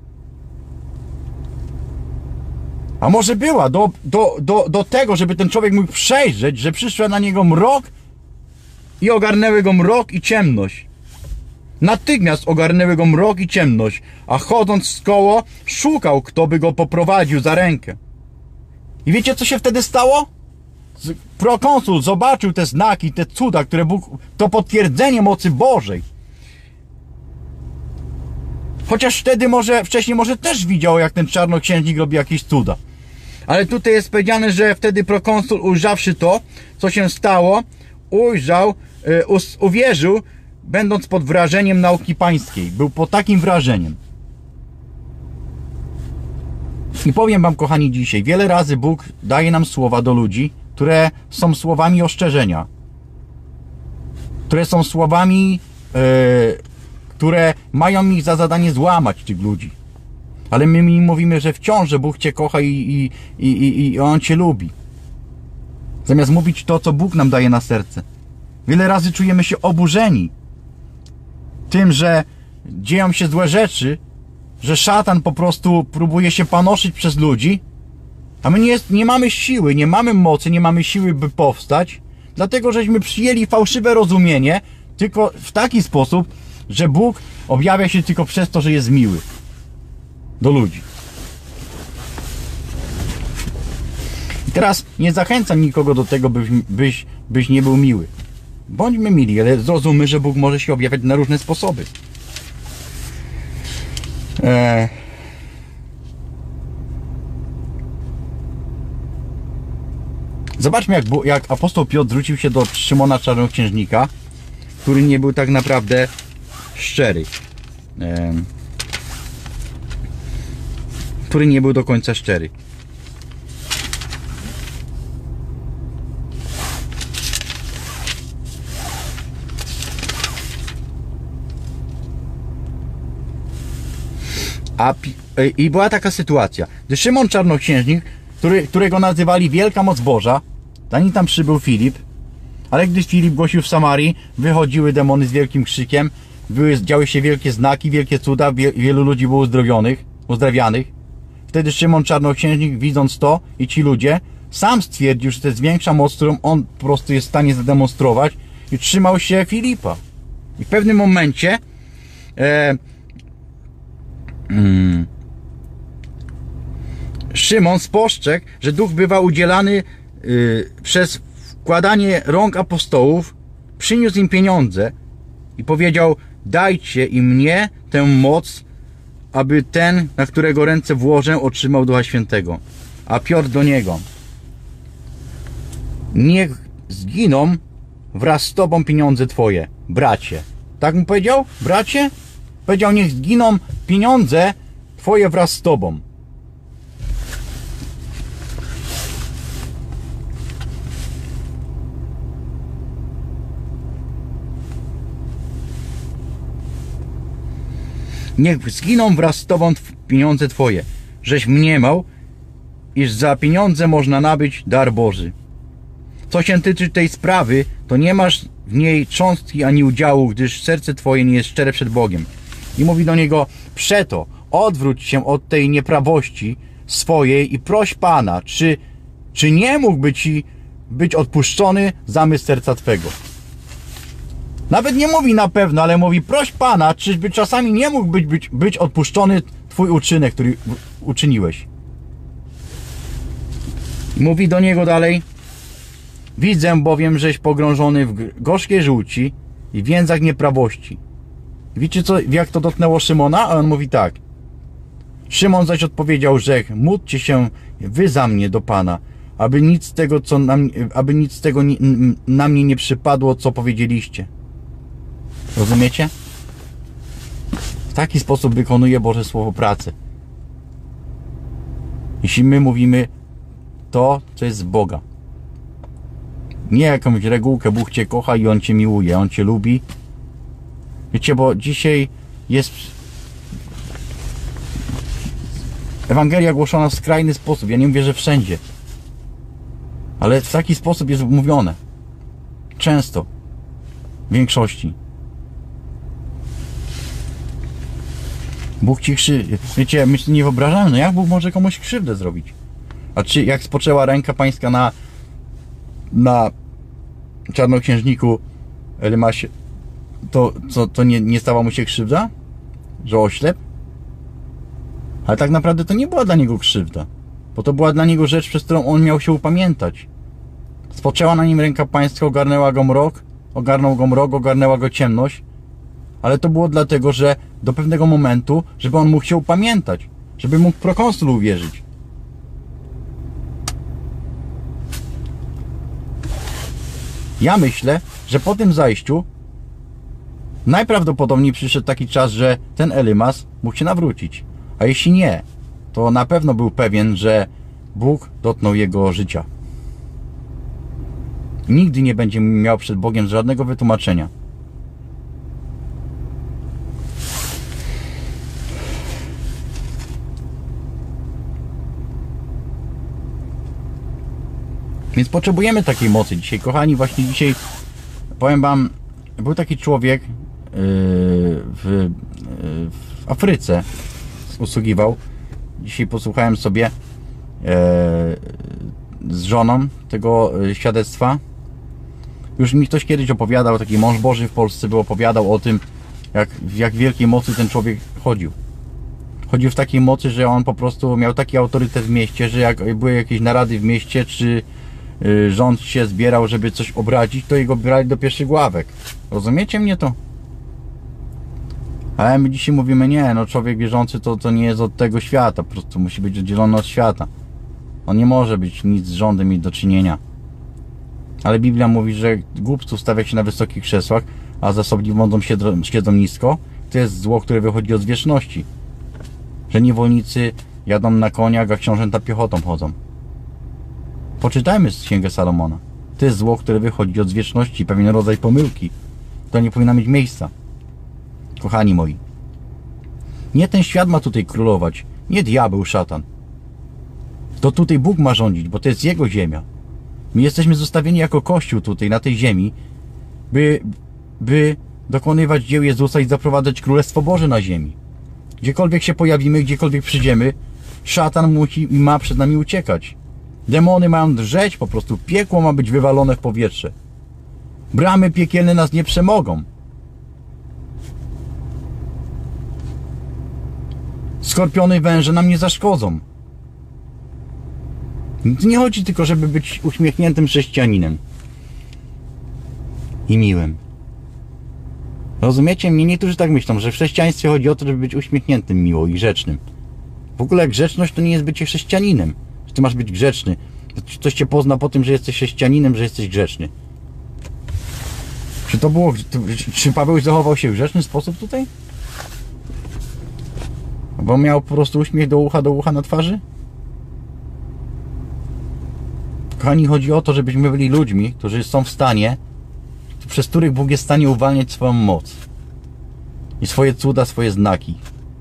A może była do tego, żeby ten człowiek mógł przejrzeć, że przyszedł na niego mrok i ogarnęły go mrok i ciemność. Natychmiast ogarnęły go mrok i ciemność, a chodząc w koło szukał, kto by go poprowadził za rękę. I wiecie, co się wtedy stało? Prokonsul zobaczył te znaki, te cuda, które Bóg, to potwierdzenie mocy Bożej. Chociaż wtedy wcześniej też widział, jak ten czarnoksiężnik robi jakieś cuda. Ale tutaj jest powiedziane, że wtedy prokonsul, ujrzawszy to, co się stało, uwierzył, będąc pod wrażeniem nauki pańskiej. Był pod takim wrażeniem. I powiem wam, kochani, dzisiaj, wiele razy Bóg daje nam słowa do ludzi, które są słowami ostrzeżenia. Które są słowami, które mają ich za zadanie złamać tych ludzi. Ale my im mówimy, że wciąż, że Bóg cię kocha i On cię lubi. Zamiast mówić to, co Bóg nam daje na serce. Wiele razy czujemy się oburzeni tym, że dzieją się złe rzeczy, że szatan po prostu próbuje się panoszyć przez ludzi, a my nie mamy siły, nie mamy mocy, nie mamy siły, by powstać, dlatego żeśmy przyjęli fałszywe rozumienie tylko w taki sposób, że Bóg objawia się tylko przez to, że jest miły do ludzi. I teraz nie zachęcam nikogo do tego, byś nie był miły. Bądźmy mili, ale zrozummy, że Bóg może się objawiać na różne sposoby. Zobaczmy, jak apostoł Piotr zwrócił się do Szymona Czarnoksiężnika, który nie był tak naprawdę szczery. Który nie był do końca szczery. I była taka sytuacja, gdy Szymon Czarnoksiężnik, którego nazywali Wielka Moc Boża, zanim tam przybył Filip, ale gdy Filip głosił w Samarii, wychodziły demony z wielkim krzykiem, działy się wielkie znaki, wielkie cuda, wielu ludzi było uzdrawianych. Wtedy Szymon Czarnoksiężnik, widząc to i ci ludzie, sam stwierdził, że to jest większa moc, którą on po prostu jest w stanie zademonstrować, i trzymał się Filipa. I w pewnym momencie Szymon spostrzegł, że duch bywa udzielany przez wkładanie rąk apostołów, przyniósł im pieniądze i powiedział: dajcie i mnie tę moc, aby ten, na którego ręce włożę, otrzymał Ducha Świętego. A Piotr do niego: niech zginą wraz z tobą pieniądze twoje, bracie. Tak mu powiedział? Bracie? Powiedział: niech zginą pieniądze twoje wraz z tobą. Niech zginą wraz z tobą pieniądze twoje, żeś mniemał, iż za pieniądze można nabyć dar Boży. Co się tyczy tej sprawy, to nie masz w niej cząstki ani udziału, gdyż serce twoje nie jest szczere przed Bogiem. I mówi do niego: przeto odwróć się od tej nieprawości swojej i proś Pana, czy nie mógłby ci być odpuszczony zamysł serca twego. Nawet nie mówi na pewno, ale mówi: proś Pana, czyżby czasami nie mógł być odpuszczony twój uczynek, który uczyniłeś. I mówi do niego dalej: widzę bowiem, żeś pogrążony w gorzkiej żółci i więzach nieprawości. Wiecie co, jak to dotknęło Szymona? A on mówi tak: Szymon zaś odpowiedział: rzekł: módlcie się wy za mnie do Pana, aby nic z tego na mnie nie przypadło, co powiedzieliście. Rozumiecie? W taki sposób wykonuje Boże Słowo pracę. Jeśli my mówimy to, co jest z Boga. Nie jakąś regułkę: Bóg cię kocha i On cię miłuje, On cię lubi. Wiecie, bo dzisiaj jest Ewangelia głoszona w skrajny sposób. Ja nie mówię, że wszędzie, ale w taki sposób jest mówione. Często. W większości. Bóg ci krzywdę. Wiecie, my się nie wyobrażamy, no jak Bóg może komuś krzywdę zrobić? A czy jak spoczęła ręka pańska na czarnoksiężniku Elymasie, to nie stała mu się krzywda? Że oślep? Ale tak naprawdę to nie była dla niego krzywda, bo to była dla niego rzecz, przez którą on miał się upamiętać. Spoczęła na nim ręka pańska, ogarnęła go mrok, ogarnęła go ciemność, ale to było dlatego, że do pewnego momentu, żeby on mógł się upamiętać, żeby mógł prokonsul uwierzyć. Ja myślę, że po tym zajściu najprawdopodobniej przyszedł taki czas, że ten Elymas mógł się nawrócić. A jeśli nie, to na pewno był pewien, że Bóg dotknął jego życia. Nigdy nie będzie miał przed Bogiem żadnego wytłumaczenia. Więc potrzebujemy takiej mocy dzisiaj, kochani. Właśnie dzisiaj, powiem wam, był taki człowiek w Afryce, usługiwał. Dzisiaj posłuchałem sobie z żoną tego świadectwa. Już mi ktoś kiedyś opowiadał, taki mąż Boży w Polsce był, opowiadał o tym, jak wielkiej mocy ten człowiek chodził. Chodził w takiej mocy, że on po prostu miał taki autorytet w mieście, że jak były jakieś narady w mieście, czy rząd się zbierał, żeby coś obrazić, to jego brali do pierwszych ławek. Rozumiecie mnie to? Ale my dzisiaj mówimy, nie, no człowiek wierzący to nie jest od tego świata, po prostu musi być oddzielony od świata. On nie może być nic z rządem mieć do czynienia. Ale Biblia mówi, że głupców stawia się na wysokich krzesłach, a zasobni mądrą siedzą nisko. To jest zło, które wychodzi od zwierzchności. Że niewolnicy jadą na koniach, a książęta piechotą chodzą. Poczytajmy Księgę Salomona. To jest zło, które wychodzi od zwierzchności, pewien rodzaj pomyłki. To nie powinno mieć miejsca. Kochani moi. Nie ten świat ma tutaj królować. Nie diabeł, szatan. To tutaj Bóg ma rządzić, bo to jest Jego ziemia. My jesteśmy zostawieni jako Kościół tutaj, na tej ziemi, by dokonywać dzieł Jezusa i zaprowadzać Królestwo Boże na ziemi. Gdziekolwiek się pojawimy, gdziekolwiek przyjdziemy, szatan musi i ma przed nami uciekać. Demony mają drżeć po prostu. Piekło ma być wywalone w powietrze. Bramy piekielne nas nie przemogą. Skorpiony i węże nam nie zaszkodzą. Nie chodzi tylko, żeby być uśmiechniętym chrześcijaninem i miłym. Rozumiecie mnie? Niektórzy tak myślą, że w chrześcijaństwie chodzi o to, żeby być uśmiechniętym, miło i grzecznym. W ogóle grzeczność to nie jest bycie chrześcijaninem. Że ty masz być grzeczny. Ktoś cię pozna po tym, że jesteś chrześcijaninem, że jesteś grzeczny. Czy Paweł zachował się w grzeczny sposób tutaj? Bo miał po prostu uśmiech do ucha na twarzy? Kochani, chodzi o to, żebyśmy byli ludźmi, którzy są w stanie, przez których Bóg jest w stanie uwalniać swoją moc i swoje cuda, swoje znaki.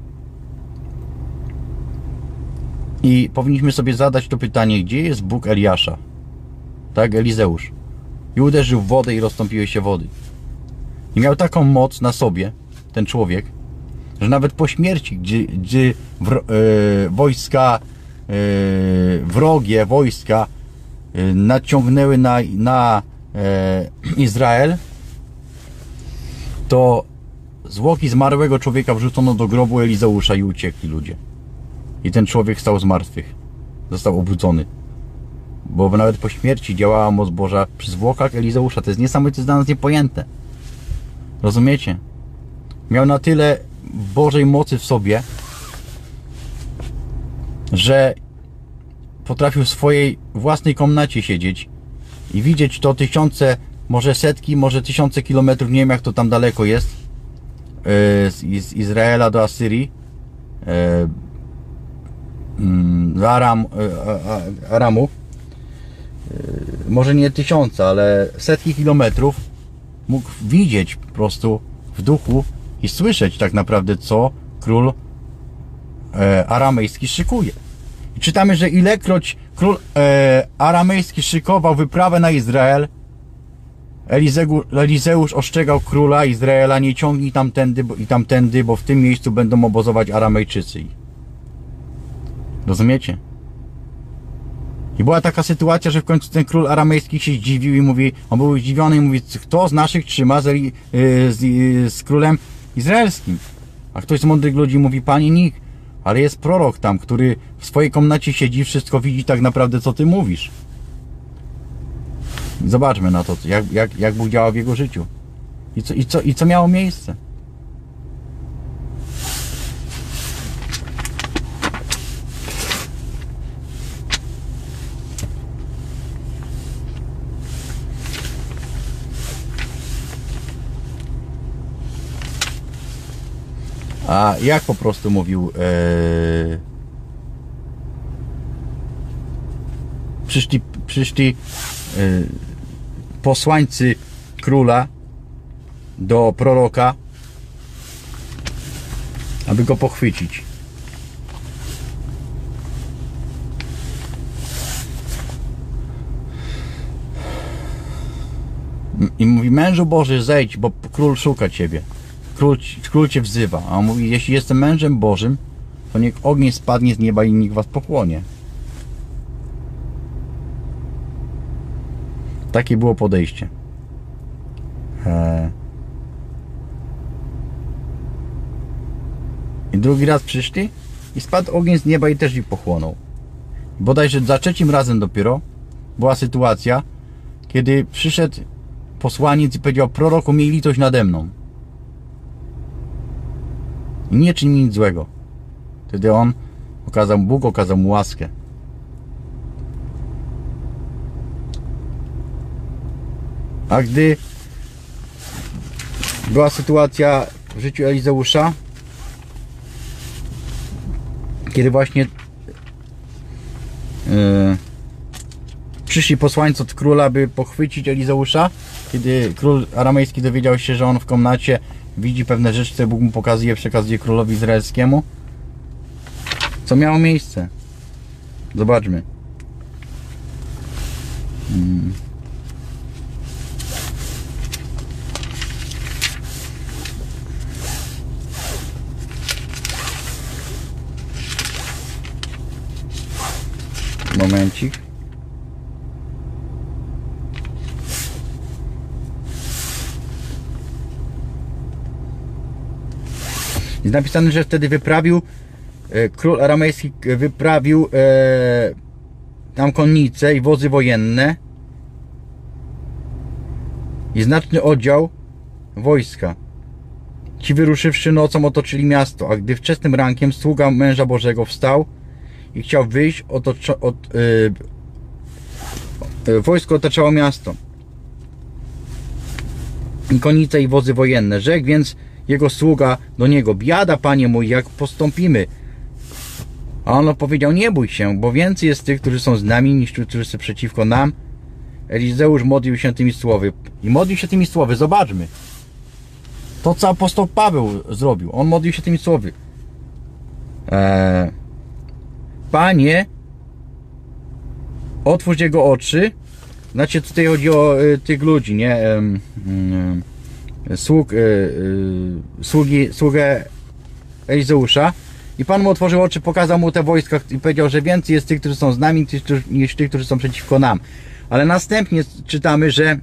I powinniśmy sobie zadać to pytanie, gdzie jest Bóg Eliasza? Tak, Elizeusz. I uderzył w wodę i rozstąpiły się wody. I miał taką moc na sobie, ten człowiek, że nawet po śmierci, gdzie wojska, wrogie wojska nadciągnęły na Izrael, to zwłoki zmarłego człowieka wrzucono do grobu Elizeusza i uciekli ludzie. I ten człowiek stał z martwych. Został obudzony. Bo nawet po śmierci działała moc Boża przy zwłokach Elizeusza. To jest niesamowite, dla nas niepojęte. Rozumiecie? Miał na tyle Bożej mocy w sobie, że potrafił w swojej własnej komnacie siedzieć i widzieć to tysiące, może setki, może tysiące kilometrów, nie wiem jak to tam daleko jest, z Izraela do Asyrii, do Aramu, może nie tysiące, ale setki kilometrów, mógł widzieć po prostu w duchu i słyszeć tak naprawdę, co król aramejski szykuje. I czytamy, że ilekroć król aramejski szykował wyprawę na Izrael, Elizeusz ostrzegał króla Izraela: nie ciągnij tamtędy, bo w tym miejscu będą obozować Aramejczycy. Rozumiecie? I była taka sytuacja, że w końcu ten król aramejski się zdziwił i mówi, on był zdziwiony i mówi, kto z naszych trzyma z królem izraelskim? A ktoś z mądrych ludzi mówi, panie, nikt, ale jest prorok tam, który w swojej komnacie siedzi, wszystko widzi tak naprawdę, co ty mówisz. I zobaczmy na to, jak Bóg działa w jego życiu. I co miało miejsce. A jak po prostu mówił, przyszli posłańcy króla do proroka, aby go pochwycić. I mówi, mężu Boży, zejdź, bo król szuka ciebie. Król cię wzywa. A on mówi, jeśli jestem mężem Bożym, to niech ogień spadnie z nieba i niech was pochłonie. Takie było podejście. I drugi raz przyszli i spadł ogień z nieba i też ich pochłonął. Bodajże za trzecim razem dopiero była sytuacja, kiedy przyszedł posłaniec i powiedział: proroku, miej litość nade mną i nie czyń mi nic złego. Wtedy Bóg okazał mu łaskę. A gdy była sytuacja w życiu Elizeusza, kiedy właśnie przyszli posłańcy od króla, by pochwycić Elizeusza, kiedy król aramejski dowiedział się, że on w komnacie widzi pewne rzeczy, które Bóg mu pokazuje, przekazuje królowi izraelskiemu, co miało miejsce? Zobaczmy. Momencik. Jest napisane, że wtedy król aramejski wyprawił tam konnice i wozy wojenne i znaczny oddział wojska. Ci wyruszywszy nocą otoczyli miasto, a gdy wczesnym rankiem sługa męża Bożego wstał i chciał wyjść, wojsko otaczało miasto i konnice i wozy wojenne. Rzekł więc jego sługa do niego: biada, panie mój, jak postąpimy? A on odpowiedział: nie bój się, bo więcej jest tych, którzy są z nami, niż tych, którzy są przeciwko nam. Elizeusz modlił się tymi słowy. I modlił się tymi słowy. Zobaczmy. To, co apostoł Paweł zrobił. On modlił się tymi słowy. Panie, otwórz jego oczy. Znaczy, tutaj chodzi o tych ludzi, nie? Sługę Elizeusza. I Pan mu otworzył oczy, pokazał mu te wojska i powiedział, że więcej jest tych, którzy są z nami, niż tych, którzy są przeciwko nam. Ale następnie czytamy, że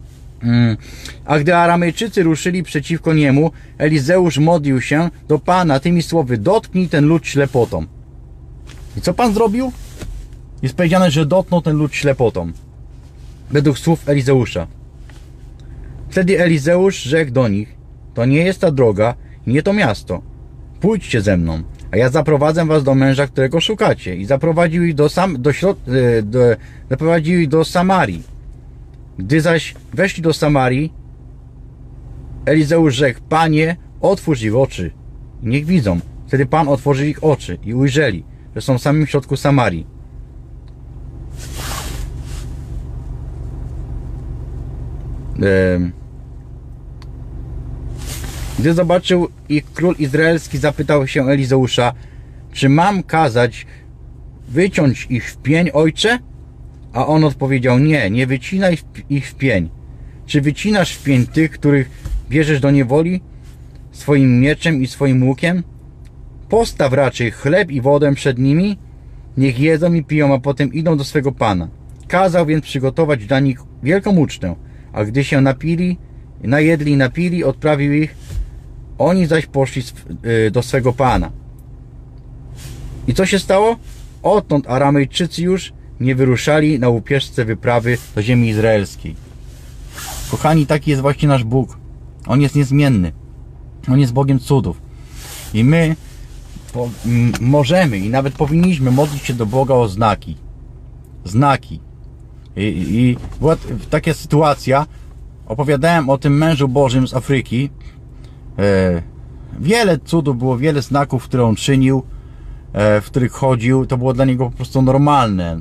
a gdy Aramejczycy ruszyli przeciwko niemu, Elizeusz modlił się do Pana tymi słowy: dotknij ten lud ślepotą. I co Pan zrobił? Jest powiedziane, że dotknął ten lud ślepotą. Według słów Elizeusza. Wtedy Elizeusz rzekł do nich: to nie jest ta droga, nie to miasto. Pójdźcie ze mną, a ja zaprowadzę was do męża, którego szukacie. I zaprowadził ich do Samarii. Gdy zaś weszli do Samarii, Elizeusz rzekł: Panie, otwórz ich oczy, niech widzą. Wtedy Pan otworzył ich oczy i ujrzeli, że są w samym środku Samarii. Gdy zobaczył ich król izraelski, zapytał się Elizeusza: czy mam kazać wyciąć ich w pień, ojcze? A on odpowiedział: nie, nie wycinaj ich w pień. Czy wycinasz w pień tych, których bierzesz do niewoli swoim mieczem i swoim łukiem? Postaw raczej chleb i wodę przed nimi, niech jedzą i piją, a potem idą do swego pana. Kazał więc przygotować dla nich wielką ucztę, a gdy się najedli i napili, odprawił ich, oni zaś poszli do swego pana. I co się stało? Odtąd Aramejczycy już nie wyruszali na łupieżce wyprawy do ziemi izraelskiej. Kochani, taki jest właśnie nasz Bóg. On jest niezmienny. On jest Bogiem cudów. I my możemy i nawet powinniśmy modlić się do Boga o znaki. Znaki. I była taka sytuacja, opowiadałem o tym mężu Bożym z Afryki. Wiele cudów było, wiele znaków, które on czynił, w których chodził. To było dla niego po prostu normalne.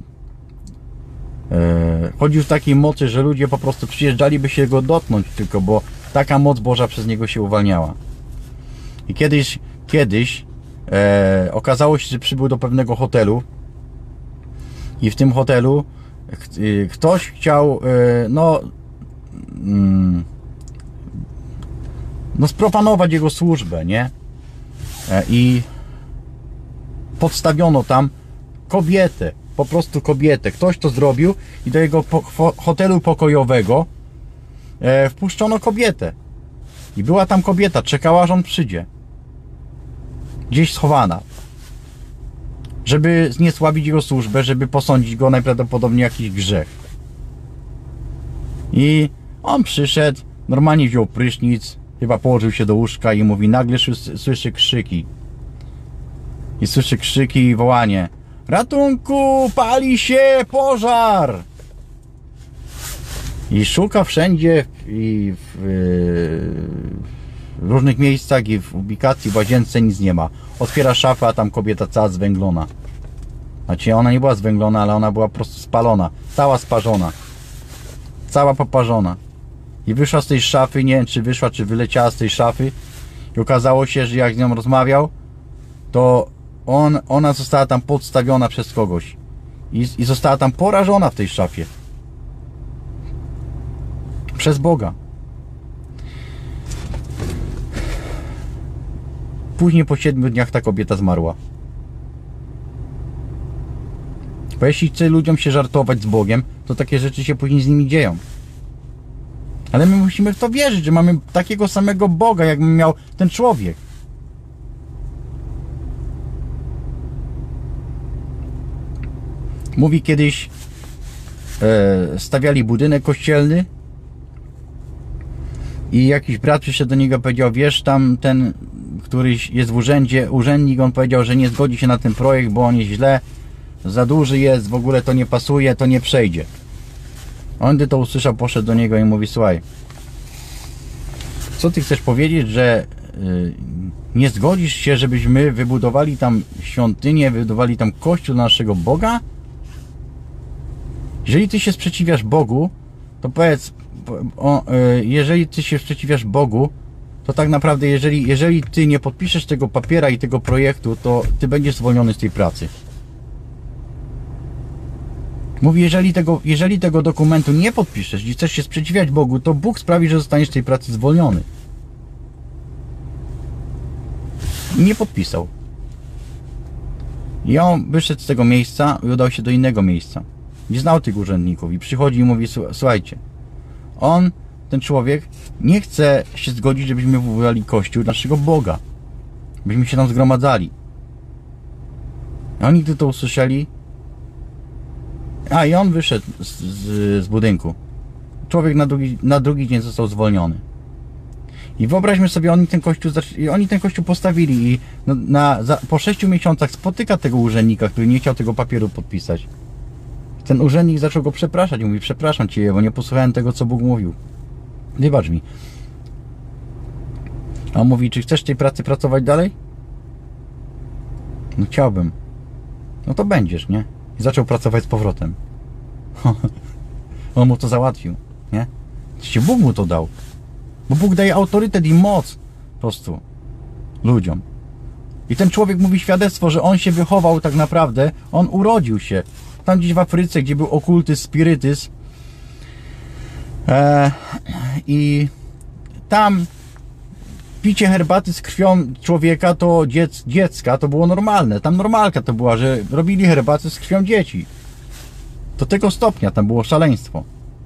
Chodził w takiej mocy, że ludzie po prostu przyjeżdżali, by się go dotknąć tylko, bo taka moc Boża przez niego się uwalniała. I kiedyś okazało się, że przybył do pewnego hotelu i w tym hotelu ktoś chciał sprofanować jego służbę, nie? I podstawiono tam kobietę, po prostu kobietę. Ktoś to zrobił i do jego hotelu pokojowego wpuszczono kobietę. I była tam kobieta, czekała, aż on przyjdzie. gdzieś schowana, żeby zniesławić jego służbę, żeby posądzić go najprawdopodobniej jakiś grzech. I on przyszedł, normalnie wziął prysznic, chyba położył się do łóżka i mówi, nagle słyszy krzyki. I słyszy krzyki i wołanie: ratunku, pali się, pożar! I szuka wszędzie i w różnych miejscach i w ubikacji, w łazience nic nie ma. Otwiera szafę, a tam kobieta cała zwęglona. Znaczy ona nie była zwęglona, ale ona była po prostu spalona. Cała sparzona. Cała poparzona. I wyszła z tej szafy, nie wiem czy wyszła, czy wyleciała z tej szafy. I okazało się, że jak z nią rozmawiał, to ona została tam podstawiona przez kogoś. I została tam porażona w tej szafie. Przez Boga. Później po 7 dniach ta kobieta zmarła. Bo jeśli chce ludziom się żartować z Bogiem, to takie rzeczy się później z nimi dzieją. Ale my musimy w to wierzyć, że mamy takiego samego Boga, jak miał ten człowiek. Mówi kiedyś, stawiali budynek kościelny i jakiś brat przyszedł do niego i powiedział, wiesz, tam ten, któryś jest w urzędzie, urzędnik, on powiedział, że nie zgodzi się na ten projekt, bo on jest źle, za duży jest, w ogóle to nie pasuje, to nie przejdzie. On gdy to usłyszał, poszedł do niego i mówi, słuchaj, co ty chcesz powiedzieć, że nie zgodzisz się, żebyśmy wybudowali tam świątynię, wybudowali tam kościół dla naszego Boga? Jeżeli ty się sprzeciwiasz Bogu, to powiedz, jeżeli ty się sprzeciwiasz Bogu, to tak naprawdę jeżeli ty nie podpiszesz tego papiera i tego projektu, to ty będziesz zwolniony z tej pracy. Mówi, jeżeli tego dokumentu nie podpiszesz i chcesz się sprzeciwiać Bogu, to Bóg sprawi, że zostaniesz z tej pracy zwolniony. I nie podpisał. I on wyszedł z tego miejsca i udał się do innego miejsca, gdzie znał tych urzędników i przychodzi i mówi, słuchajcie, ten człowiek nie chce się zgodzić, żebyśmy wybudowali kościół naszego Boga, byśmy się tam zgromadzali. A oni gdy to usłyszeli, i on wyszedł z budynku. Człowiek na drugi dzień został zwolniony. I wyobraźmy sobie, oni ten kościół postawili i po 6 miesiącach spotyka tego urzędnika, który nie chciał tego papieru podpisać. Ten urzędnik zaczął go przepraszać. Mówi, przepraszam cię, bo nie posłuchałem tego, co Bóg mówił. Wybacz mi. A on mówi, czy chcesz w tej pracy pracować dalej? No chciałbym. No to będziesz, nie? I zaczął pracować z powrotem. On mu to załatwił, nie? Bóg mu to dał. Bo Bóg daje autorytet i moc po prostu ludziom. I ten człowiek mówi świadectwo, że on się wychował tak naprawdę, on urodził się tam gdzieś w Afryce, gdzie był okultyzm, spirytyzm. I tam picie herbaty z krwią człowieka to dziecka to było normalne. Tam normalka to była, że robili herbatę z krwią dzieci. Do tego stopnia tam było szaleństwo.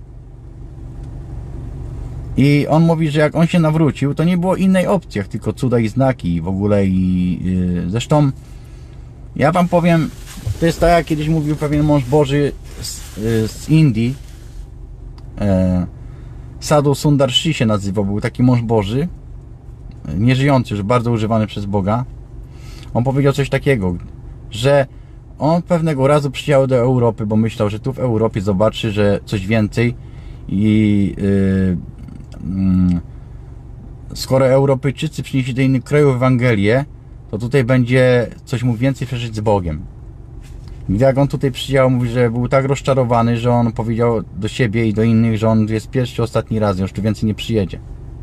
I on mówi, że jak on się nawrócił, to nie było innej opcji, jak tylko cuda i znaki i w ogóle zresztą ja wam powiem, to jest tak jak kiedyś mówił pewien mąż Boży z Indii, Sadhu Sundarshi się nazywał, był taki mąż Boży, nieżyjący, już bardzo używany przez Boga. On powiedział coś takiego, że on pewnego razu przyjechał do Europy, bo myślał, że tu w Europie zobaczy, że coś więcej i skoro Europejczycy przynieśli do innych krajów Ewangelię, to tutaj będzie coś mógł więcej przeżyć z Bogiem. Gdy jak on tutaj przyjechał, mówi, że był tak rozczarowany, że on powiedział do siebie i do innych, że on jest pierwszy, ostatni raz, już tu więcej nie przyjedzie.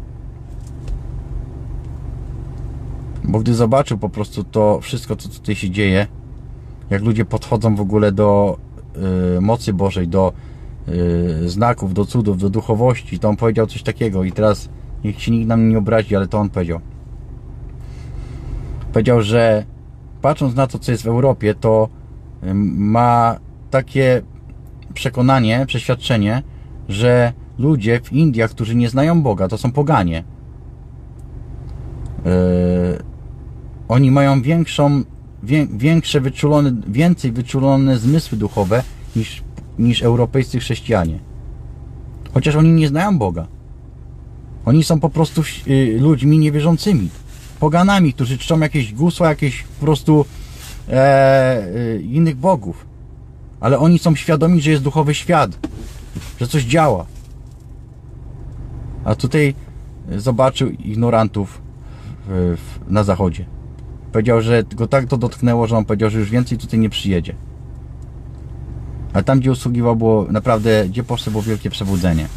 Bo gdy zobaczył po prostu to wszystko, co tutaj się dzieje, jak ludzie podchodzą w ogóle do mocy Bożej, do znaków, do cudów, do duchowości, to on powiedział coś takiego i teraz niech się nikt na mnie nie obrazi, ale to on powiedział. Powiedział, że patrząc na to, co jest w Europie, to ma takie przekonanie, przeświadczenie, że ludzie w Indiach, którzy nie znają Boga, to są poganie. oni mają większe wyczulone, więcej wyczulone zmysły duchowe niż europejscy chrześcijanie. Chociaż oni nie znają Boga. Oni są po prostu ludźmi niewierzącymi. Poganami, którzy czczą jakieś gusła, jakieś po prostu innych bogów. Ale oni są świadomi, że jest duchowy świat. Że coś działa. A tutaj zobaczył ignorantów na zachodzie. Powiedział, że go tak to dotknęło, że on powiedział, że już więcej tutaj nie przyjedzie. Ale tam, gdzie usługiwał, było naprawdę, gdzie poszło, było wielkie przebudzenie.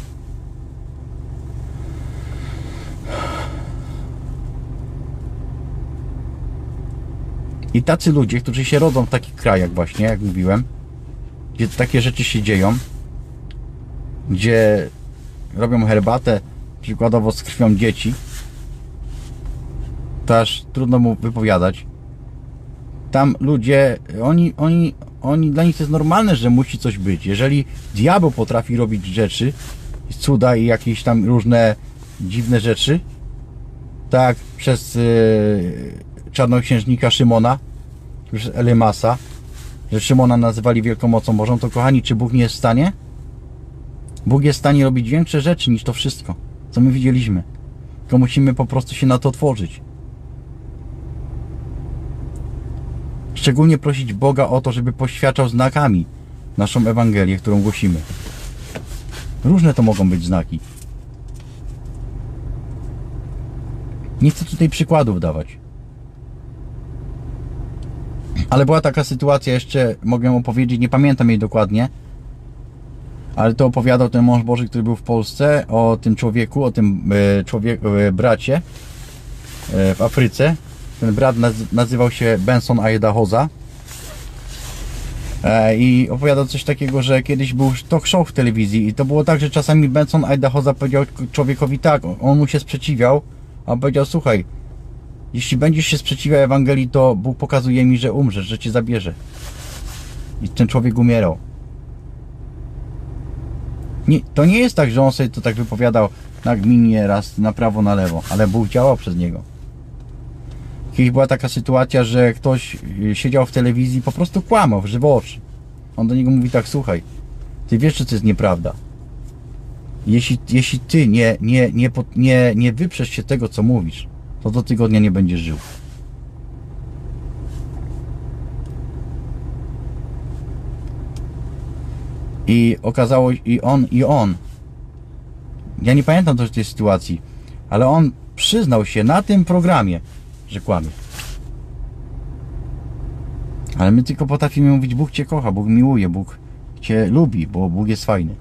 I tacy ludzie, którzy się rodzą w takich krajach właśnie, jak mówiłem, gdzie takie rzeczy się dzieją, gdzie robią herbatę, przykładowo z krwią dzieci, to aż trudno mu wypowiadać. Tam ludzie, oni dla nich to jest normalne, że musi coś być. Jeżeli diabeł potrafi robić rzeczy, cuda i jakieś tam różne dziwne rzeczy, tak przez czarnoksiężnika Szymona, przez Elymasa, że Szymona nazywali wielką mocą Bożą, to kochani, czy Bóg nie jest w stanie? Bóg jest w stanie robić większe rzeczy niż to wszystko, co my widzieliśmy. Tylko musimy po prostu się na to otworzyć. Szczególnie prosić Boga o to, żeby poświadczał znakami naszą Ewangelię, którą głosimy. Różne to mogą być znaki. Nie chcę tutaj przykładów dawać. Ale była taka sytuacja, jeszcze mogę opowiedzieć, nie pamiętam jej dokładnie, ale to opowiadał ten mąż Boży, który był w Polsce, o tym człowieku, o tym bracie w Afryce. Ten brat nazywał się Benson Idahosa i opowiadał coś takiego, że kiedyś był talk show w telewizji i to było tak, że czasami Benson Idahosa powiedział człowiekowi tak, on mu się sprzeciwiał, a on powiedział: słuchaj, jeśli będziesz się sprzeciwiał Ewangelii, to Bóg pokazuje mi, że umrzesz, że cię zabierze. I ten człowiek umierał. To nie jest tak, że on sobie to tak wypowiadał nagminnie raz na prawo, na lewo, ale Bóg działał przez niego. Kiedyś była taka sytuacja, że ktoś siedział w telewizji i po prostu kłamał w żywo oczy. On do niego mówi tak: słuchaj, ty wiesz, że to jest nieprawda. Jeśli ty nie wyprzesz się tego, co mówisz, to do tygodnia nie będziesz żył. I okazało się, i on, ja nie pamiętam też tej sytuacji, ale on przyznał się na tym programie, że kłamie. Ale my tylko potrafimy mówić: Bóg cię kocha, Bóg miłuje, Bóg cię lubi, bo Bóg jest fajny.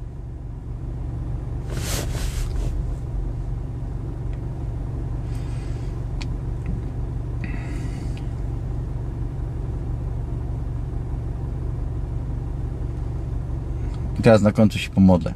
I teraz na końcu się pomodlę.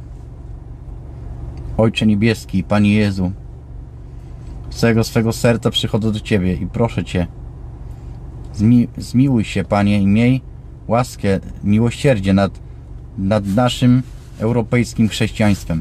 Ojcze niebieski, Panie Jezu, z całego swego serca przychodzę do Ciebie i proszę Cię, zmiłuj się, Panie, i miej łaskę, miłosierdzie nad naszym europejskim chrześcijaństwem.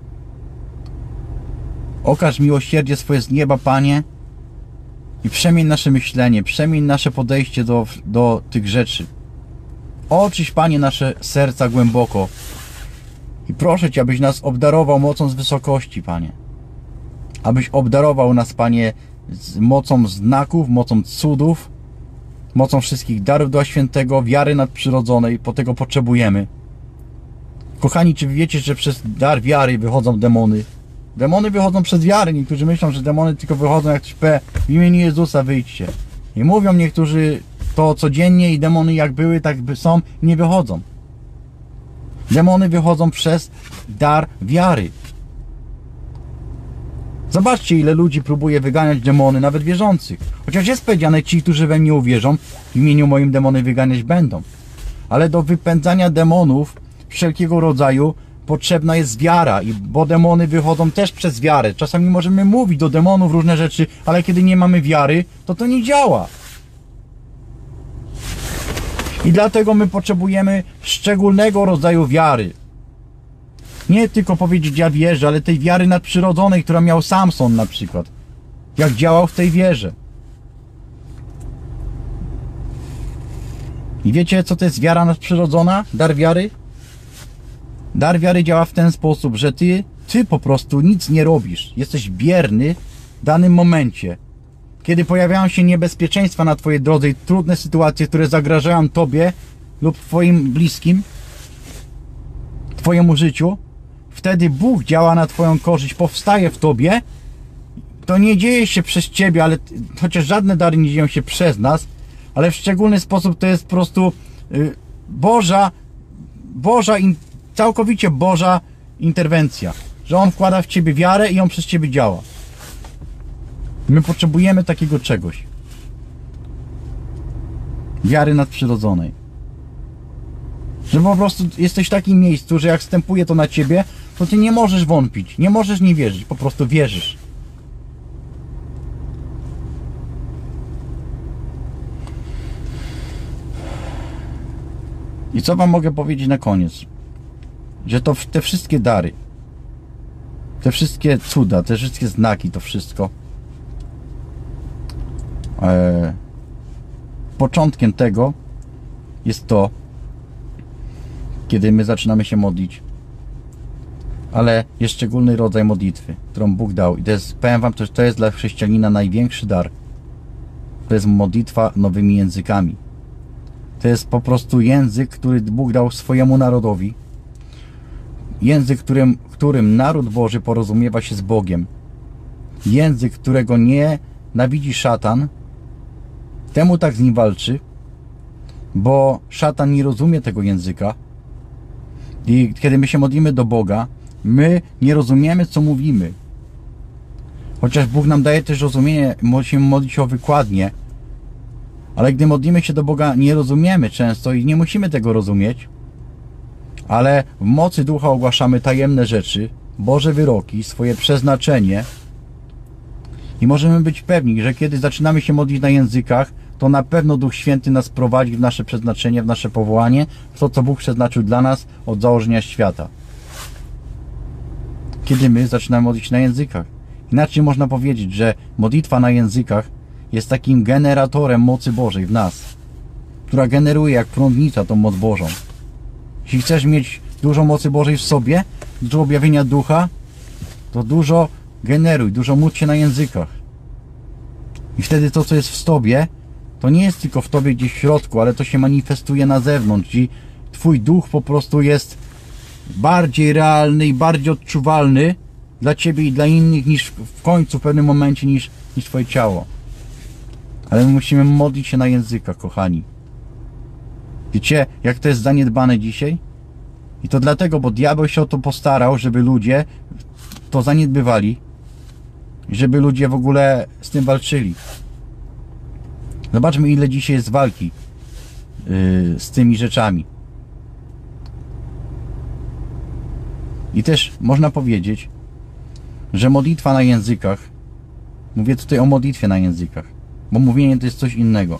Okaż miłosierdzie swoje z nieba, Panie, i przemień nasze myślenie, przemień nasze podejście do tych rzeczy. Oczyść, Panie, nasze serca głęboko i proszę Cię, abyś nas obdarował mocą z wysokości, Panie. Abyś obdarował nas, Panie, mocą znaków, mocą cudów, mocą wszystkich darów Ducha Świętego, wiary nadprzyrodzonej, po tego potrzebujemy. Kochani, czy wy wiecie, że przez dar wiary wychodzą demony? Demony wychodzą przez wiarę. Niektórzy myślą, że demony tylko wychodzą jak śpę. W imieniu Jezusa wyjdźcie. I mówią niektórzy to codziennie i demony jak były, tak są, nie wychodzą. Demony wychodzą przez dar wiary. Zobaczcie, ile ludzi próbuje wyganiać demony, nawet wierzących. Chociaż jest powiedziane: ci, którzy we mnie uwierzą, w imieniu moim demony wyganiać będą. Ale do wypędzania demonów wszelkiego rodzaju potrzebna jest wiara, bo demony wychodzą też przez wiarę. Czasami możemy mówić do demonów różne rzeczy, ale kiedy nie mamy wiary, to nie działa. I dlatego my potrzebujemy szczególnego rodzaju wiary. Nie tylko powiedzieć: ja wierzę, ale tej wiary nadprzyrodzonej, która miał Samson na przykład. Jak działał w tej wierze. I wiecie, co to jest wiara nadprzyrodzona? Dar wiary? Dar wiary działa w ten sposób, że ty po prostu nic nie robisz. Jesteś bierny w danym momencie. Kiedy pojawiają się niebezpieczeństwa na twojej drodze i trudne sytuacje, które zagrażają tobie lub twoim bliskim, twojemu życiu, wtedy Bóg działa na twoją korzyść, powstaje w tobie. To nie dzieje się przez ciebie, ale chociaż żadne dary nie dzieją się przez nas, ale w szczególny sposób to jest po prostu całkowicie Boża interwencja, że On wkłada w ciebie wiarę i On przez ciebie działa. My potrzebujemy takiego czegoś. Wiary nadprzyrodzonej. Że po prostu jesteś w takim miejscu, że jak wstępuje to na ciebie, to ty nie możesz wątpić, nie możesz nie wierzyć, po prostu wierzysz. I co wam mogę powiedzieć na koniec? Że to te wszystkie dary, te wszystkie cuda, te wszystkie znaki, to wszystko początkiem tego jest to, kiedy my zaczynamy się modlić, ale jest szczególny rodzaj modlitwy, którą Bóg dał i to jest, powiem wam, to jest dla chrześcijanina największy dar. To jest modlitwa nowymi językami. To jest po prostu język, który Bóg dał swojemu narodowi. Język, którym naród Boży porozumiewa się z Bogiem. Język, którego nienawidzi szatan. Temu tak z nim walczy, bo szatan nie rozumie tego języka. I kiedy my się modlimy do Boga, my nie rozumiemy, co mówimy. Chociaż Bóg nam daje też rozumienie, musimy modlić o wykładnię. Ale gdy modlimy się do Boga, nie rozumiemy często i nie musimy tego rozumieć. Ale w mocy Ducha ogłaszamy tajemne rzeczy, Boże wyroki, swoje przeznaczenie. I możemy być pewni, że kiedy zaczynamy się modlić na językach, to na pewno Duch Święty nas prowadzi w nasze przeznaczenie, w nasze powołanie, w to, co Bóg przeznaczył dla nas od założenia świata. Kiedy my zaczynamy modlić na językach. Inaczej można powiedzieć, że modlitwa na językach jest takim generatorem mocy Bożej w nas, która generuje jak prądnica tą moc Bożą. Jeśli chcesz mieć dużo mocy Bożej w sobie, dużo objawienia Ducha, to dużo generuj, dużo módl się na językach. I wtedy to, co jest w tobie, to nie jest tylko w tobie gdzieś w środku, ale to się manifestuje na zewnątrz i twój duch po prostu jest bardziej realny i bardziej odczuwalny dla ciebie i dla innych niż w końcu, w pewnym momencie, niż twoje ciało. Ale my musimy modlić się na językach, kochani. Wiecie, jak to jest zaniedbane dzisiaj? I to dlatego, bo diabeł się o to postarał, żeby ludzie to zaniedbywali. I żeby ludzie w ogóle z tym walczyli. Zobaczmy, ile dzisiaj jest walki z tymi rzeczami. I też można powiedzieć, że modlitwa na językach, mówię tutaj o modlitwie na językach, bo mówienie to jest coś innego,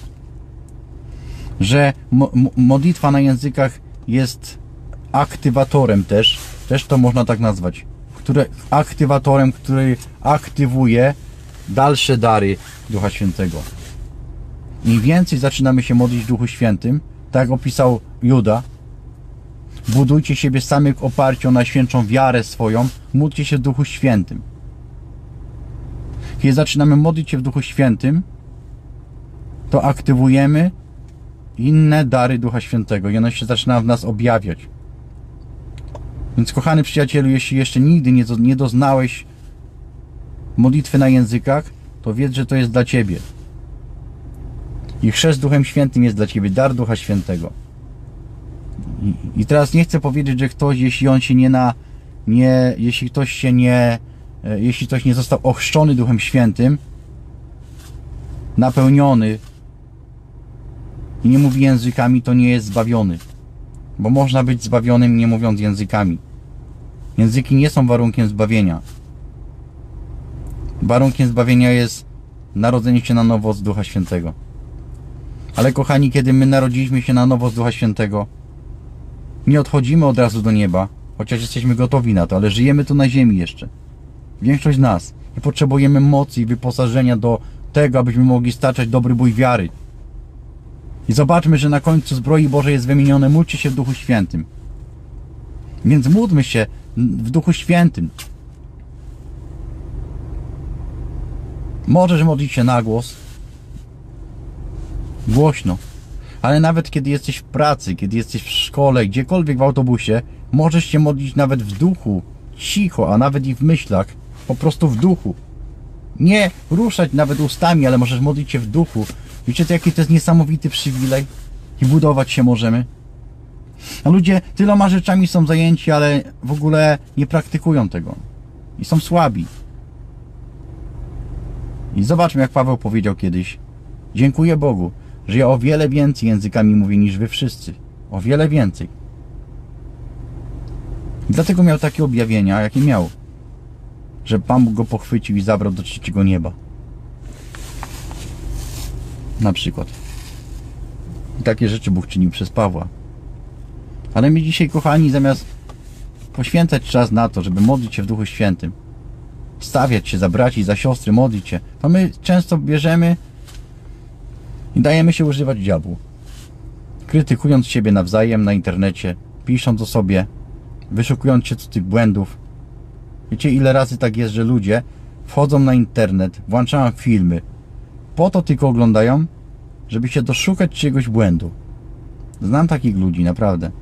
że modlitwa na językach jest aktywatorem też to można tak nazwać, aktywatorem, który aktywuje dalsze dary Ducha Świętego. Im więcej zaczynamy się modlić w Duchu Świętym, tak jak opisał Juda, budujcie siebie samych w oparciu o najświętszą wiarę swoją, módlcie się w Duchu Świętym. Kiedy zaczynamy modlić się w Duchu Świętym, to aktywujemy inne dary Ducha Świętego i ono się zaczyna w nas objawiać. Więc kochany przyjacielu, jeśli jeszcze nigdy nie doznałeś modlitwy na językach, to wiedz, że to jest dla ciebie. I chrzest Duchem Świętym jest dla ciebie, dar Ducha Świętego. I teraz nie chcę powiedzieć, że ktoś, jeśli ktoś nie został ochrzczony Duchem Świętym, napełniony i nie mówi językami, to nie jest zbawiony. Bo można być zbawionym nie mówiąc językami. Języki nie są warunkiem zbawienia. Warunkiem zbawienia jest narodzenie się na nowo z Ducha Świętego. Ale kochani, kiedy my narodziliśmy się na nowo z Ducha Świętego, nie odchodzimy od razu do nieba, chociaż jesteśmy gotowi na to, ale żyjemy tu na ziemi jeszcze. Większość z nas. I potrzebujemy mocy i wyposażenia do tego, abyśmy mogli staczać dobry bój wiary. I zobaczmy, że na końcu zbroi Bożej jest wymienione: módlcie się w Duchu Świętym. Więc módlmy się w Duchu Świętym. Możesz modlić się na głos, głośno, ale nawet kiedy jesteś w pracy, kiedy jesteś w szkole, gdziekolwiek w autobusie, możesz się modlić nawet w duchu, cicho, a nawet i w myślach, po prostu w duchu. Nie ruszać nawet ustami, ale możesz modlić się w duchu. Wiecie, jaki to jest niesamowity przywilej? I budować się możemy. A ludzie tyloma rzeczami są zajęci, ale w ogóle nie praktykują tego. I są słabi. I zobaczmy, jak Paweł powiedział kiedyś: dziękuję Bogu, że ja o wiele więcej językami mówię niż wy wszyscy. O wiele więcej. I dlatego miał takie objawienia, jakie miał. Że Pan Bóg go pochwycił i zabrał do trzeciego nieba. Na przykład. I takie rzeczy Bóg czynił przez Pawła. Ale my dzisiaj, kochani, zamiast poświęcać czas na to, żeby modlić się w Duchu Świętym, stawiać się za braci, za siostry, modlić się, to my często bierzemy i dajemy się używać diabłu. Krytykując siebie nawzajem na internecie, pisząc o sobie, wyszukując się tych błędów. Wiecie, ile razy tak jest, że ludzie wchodzą na internet, włączają filmy, po to tylko oglądają, żeby się doszukać czyjegoś błędu. Znam takich ludzi, naprawdę.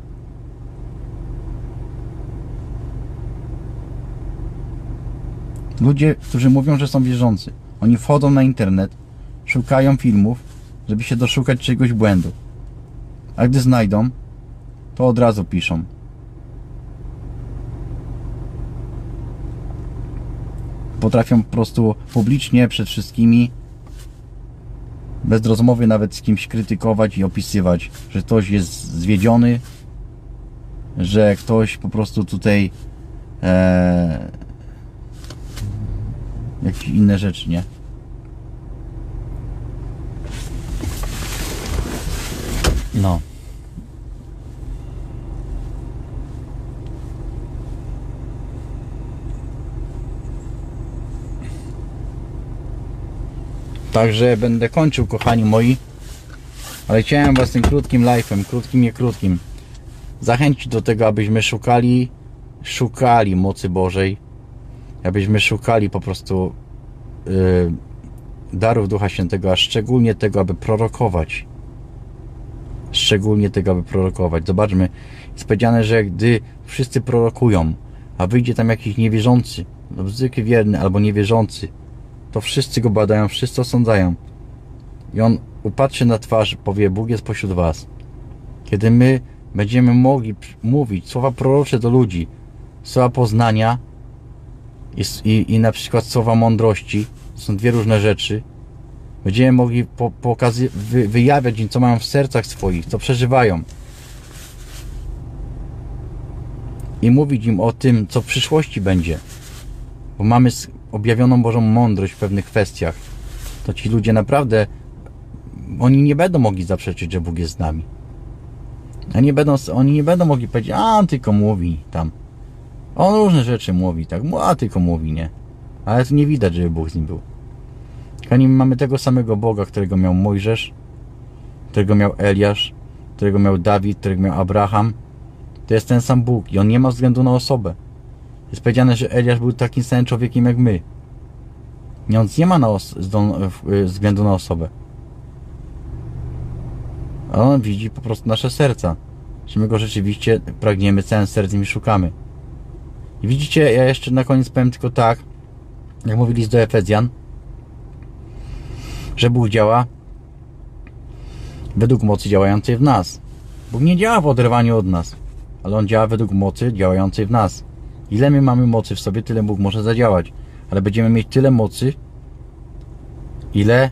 Ludzie, którzy mówią, że są wierzący. Oni wchodzą na internet, szukają filmów, żeby się doszukać czegoś błędu. A gdy znajdą, to od razu piszą. Potrafią po prostu publicznie przed wszystkimi, bez rozmowy nawet z kimś, krytykować i opisywać, że ktoś jest zwiedziony, że ktoś po prostu tutaj jakieś inne rzeczy, nie? No. Także będę kończył, kochani moi, ale chciałem was tym krótkim live'em, krótkim, zachęcić do tego, abyśmy szukali mocy Bożej, abyśmy szukali po prostu darów Ducha Świętego, a szczególnie tego, aby prorokować. Zobaczmy, jest powiedziane, że gdy wszyscy prorokują, a wyjdzie tam jakiś niewierzący, zwykły wierny albo niewierzący, to wszyscy go badają, wszyscy osądzają. I on upatrzy na twarz, powie: Bóg jest pośród was. Kiedy my będziemy mogli mówić słowa prorocze do ludzi, słowa poznania i na przykład słowa mądrości, to są dwie różne rzeczy, będziemy mogli wyjawiać im, co mają w sercach swoich, co przeżywają. I mówić im o tym, co w przyszłości będzie. Bo mamy objawioną Bożą mądrość w pewnych kwestiach. To ci ludzie naprawdę, oni nie będą mogli zaprzeczyć, że Bóg jest z nami. Oni nie będą mogli powiedzieć: a on tylko mówi tam. On różne rzeczy mówi, tak, a tylko mówi, nie. Ale to nie widać, żeby Bóg z nim był. Kochani, mamy tego samego Boga, którego miał Mojżesz, którego miał Eliasz, którego miał Dawid, którego miał Abraham. To jest ten sam Bóg i on nie ma względu na osobę. Jest powiedziane, że Eliasz był takim samym człowiekiem jak my. I on nie ma względu na osobę. A on widzi po prostu nasze serca. Że my go rzeczywiście pragniemy całym sercem i szukamy. I widzicie, ja jeszcze na koniec powiem tylko tak, jak mówi list do Efezjan, że Bóg działa według mocy działającej w nas. Bóg nie działa w oderwaniu od nas, ale On działa według mocy działającej w nas. Ile my mamy mocy w sobie, tyle Bóg może zadziałać. Ale będziemy mieć tyle mocy, ile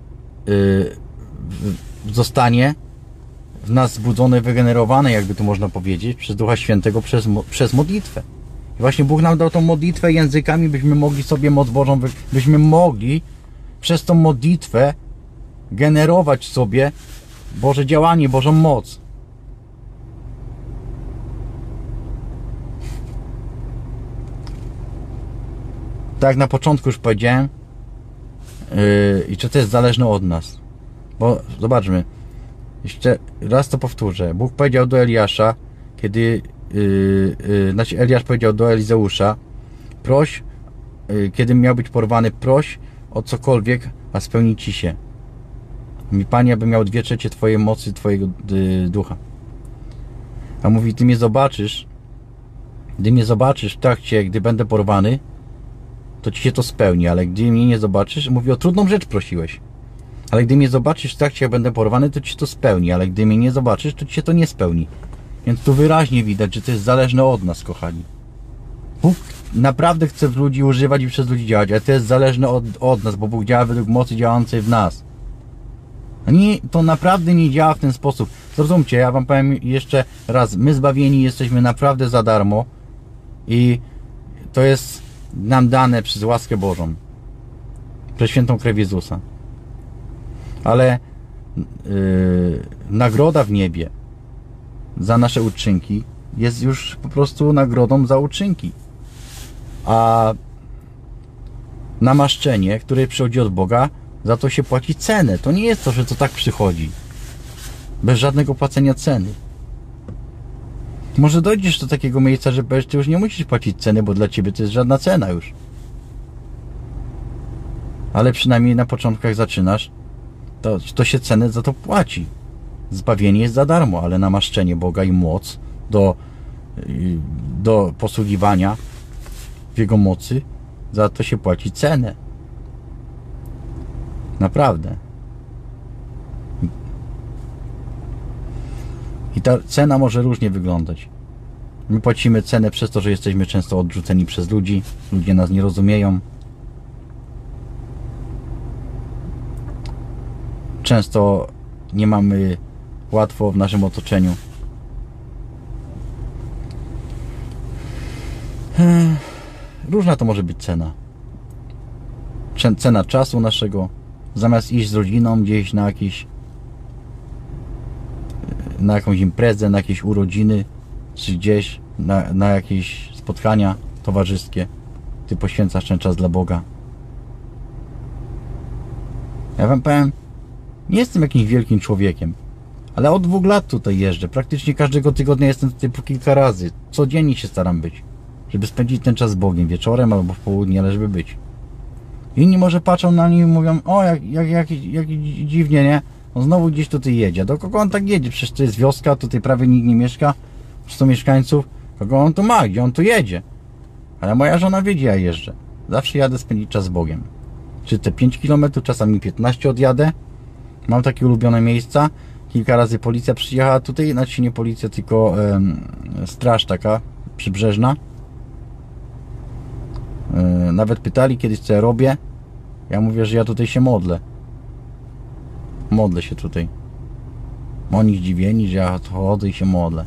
zostanie w nas zbudzone, wygenerowane, jakby tu można powiedzieć, przez Ducha Świętego, przez modlitwę. I właśnie Bóg nam dał tą modlitwę językami, byśmy mogli sobie moc Bożą, byśmy mogli przez tą modlitwę generować sobie Boże działanie, Bożą moc. Tak jak na początku już powiedziałem, i czy to jest zależne od nas. Bo zobaczmy, Jeszcze raz to powtórzę. Bóg powiedział do Eliasza, kiedy znaczy Eliasz powiedział do Elizeusza: proś, kiedy miał być porwany, proś o cokolwiek, a spełni ci się. Mi Panie, aby miał 2/3 Twojej mocy, Twojego ducha. A mówi: Ty mnie zobaczysz, gdy mnie zobaczysz w trakcie, gdy będę porwany, to ci się to spełni, ale gdy mnie nie zobaczysz, mówi: o trudną rzecz prosiłeś. Ale gdy mnie zobaczysz w trakcie, jak będę porwany, to ci się to spełni, ale gdy mnie nie zobaczysz, to ci się to nie spełni. Więc tu wyraźnie widać, że to jest zależne od nas, kochani. Bóg naprawdę chce w ludzi używać i przez ludzi działać, ale to jest zależne od nas, bo Bóg działa według mocy działającej w nas. A nie, to naprawdę nie działa w ten sposób. Zrozumcie, ja wam powiem jeszcze raz, my zbawieni jesteśmy naprawdę za darmo i to jest nam dane przez łaskę Bożą, przez świętą krew Jezusa. Ale nagroda w niebie za nasze uczynki jest już po prostu nagrodą za uczynki. A namaszczenie, które przychodzi od Boga, za to się płaci cenę. To nie jest to, że to tak przychodzi. Bez żadnego płacenia ceny. Może dojdziesz do takiego miejsca, że ty już nie musisz płacić ceny, bo dla ciebie to jest żadna cena już. Ale przynajmniej na początku, jak zaczynasz, to się cenę za to płaci. Zbawienie jest za darmo, ale namaszczenie Boga i moc do posługiwania w Jego mocy, za to się płaci cenę. Naprawdę. I ta cena może różnie wyglądać. My płacimy cenę przez to, że jesteśmy często odrzuceni przez ludzi. Ludzie nas nie rozumieją. Często nie mamy łatwo w naszym otoczeniu. Różna to może być cena. Cena czasu naszego. Zamiast iść z rodziną gdzieś na jakąś imprezę, na jakieś urodziny, czy gdzieś na jakieś spotkania towarzyskie, ty poświęcasz ten czas dla Boga. Ja wam powiem, nie jestem jakimś wielkim człowiekiem, ale od 2 lat tutaj jeżdżę. Praktycznie każdego tygodnia jestem tutaj po kilka razy. Codziennie się staram być, żeby spędzić ten czas z Bogiem, wieczorem albo w południe, ale żeby być. Inni może patrzą na nim i mówią: o, jak dziwnie, nie? On znowu gdzieś tutaj jedzie. Do kogo on tak jedzie? Przecież to jest wioska, tutaj prawie nikt nie mieszka, 100 mieszkańców. Kogo on tu ma? Gdzie on tu jedzie? Ale moja żona wie, gdzie ja jeżdżę. Zawsze jadę spędzić czas z Bogiem. Czy te 5 km, czasami 15 odjadę. Mam takie ulubione miejsca. Kilka razy policja przyjechała tutaj, znaczy nie policja, tylko straż taka przybrzeżna. Nawet pytali kiedyś, co ja robię. Ja mówię, że ja tutaj się modlę. Modlę się tutaj. Oni zdziwieni, że ja chodzę i się modlę.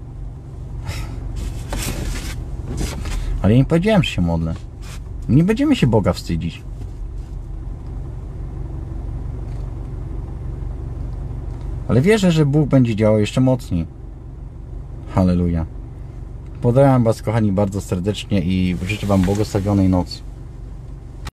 Ale ja im powiedziałem, że się modlę. Nie będziemy się Boga wstydzić. Ale wierzę, że Bóg będzie działał jeszcze mocniej. Halleluja. Pozdrawiam was, kochani, bardzo serdecznie i życzę wam błogosławionej nocy.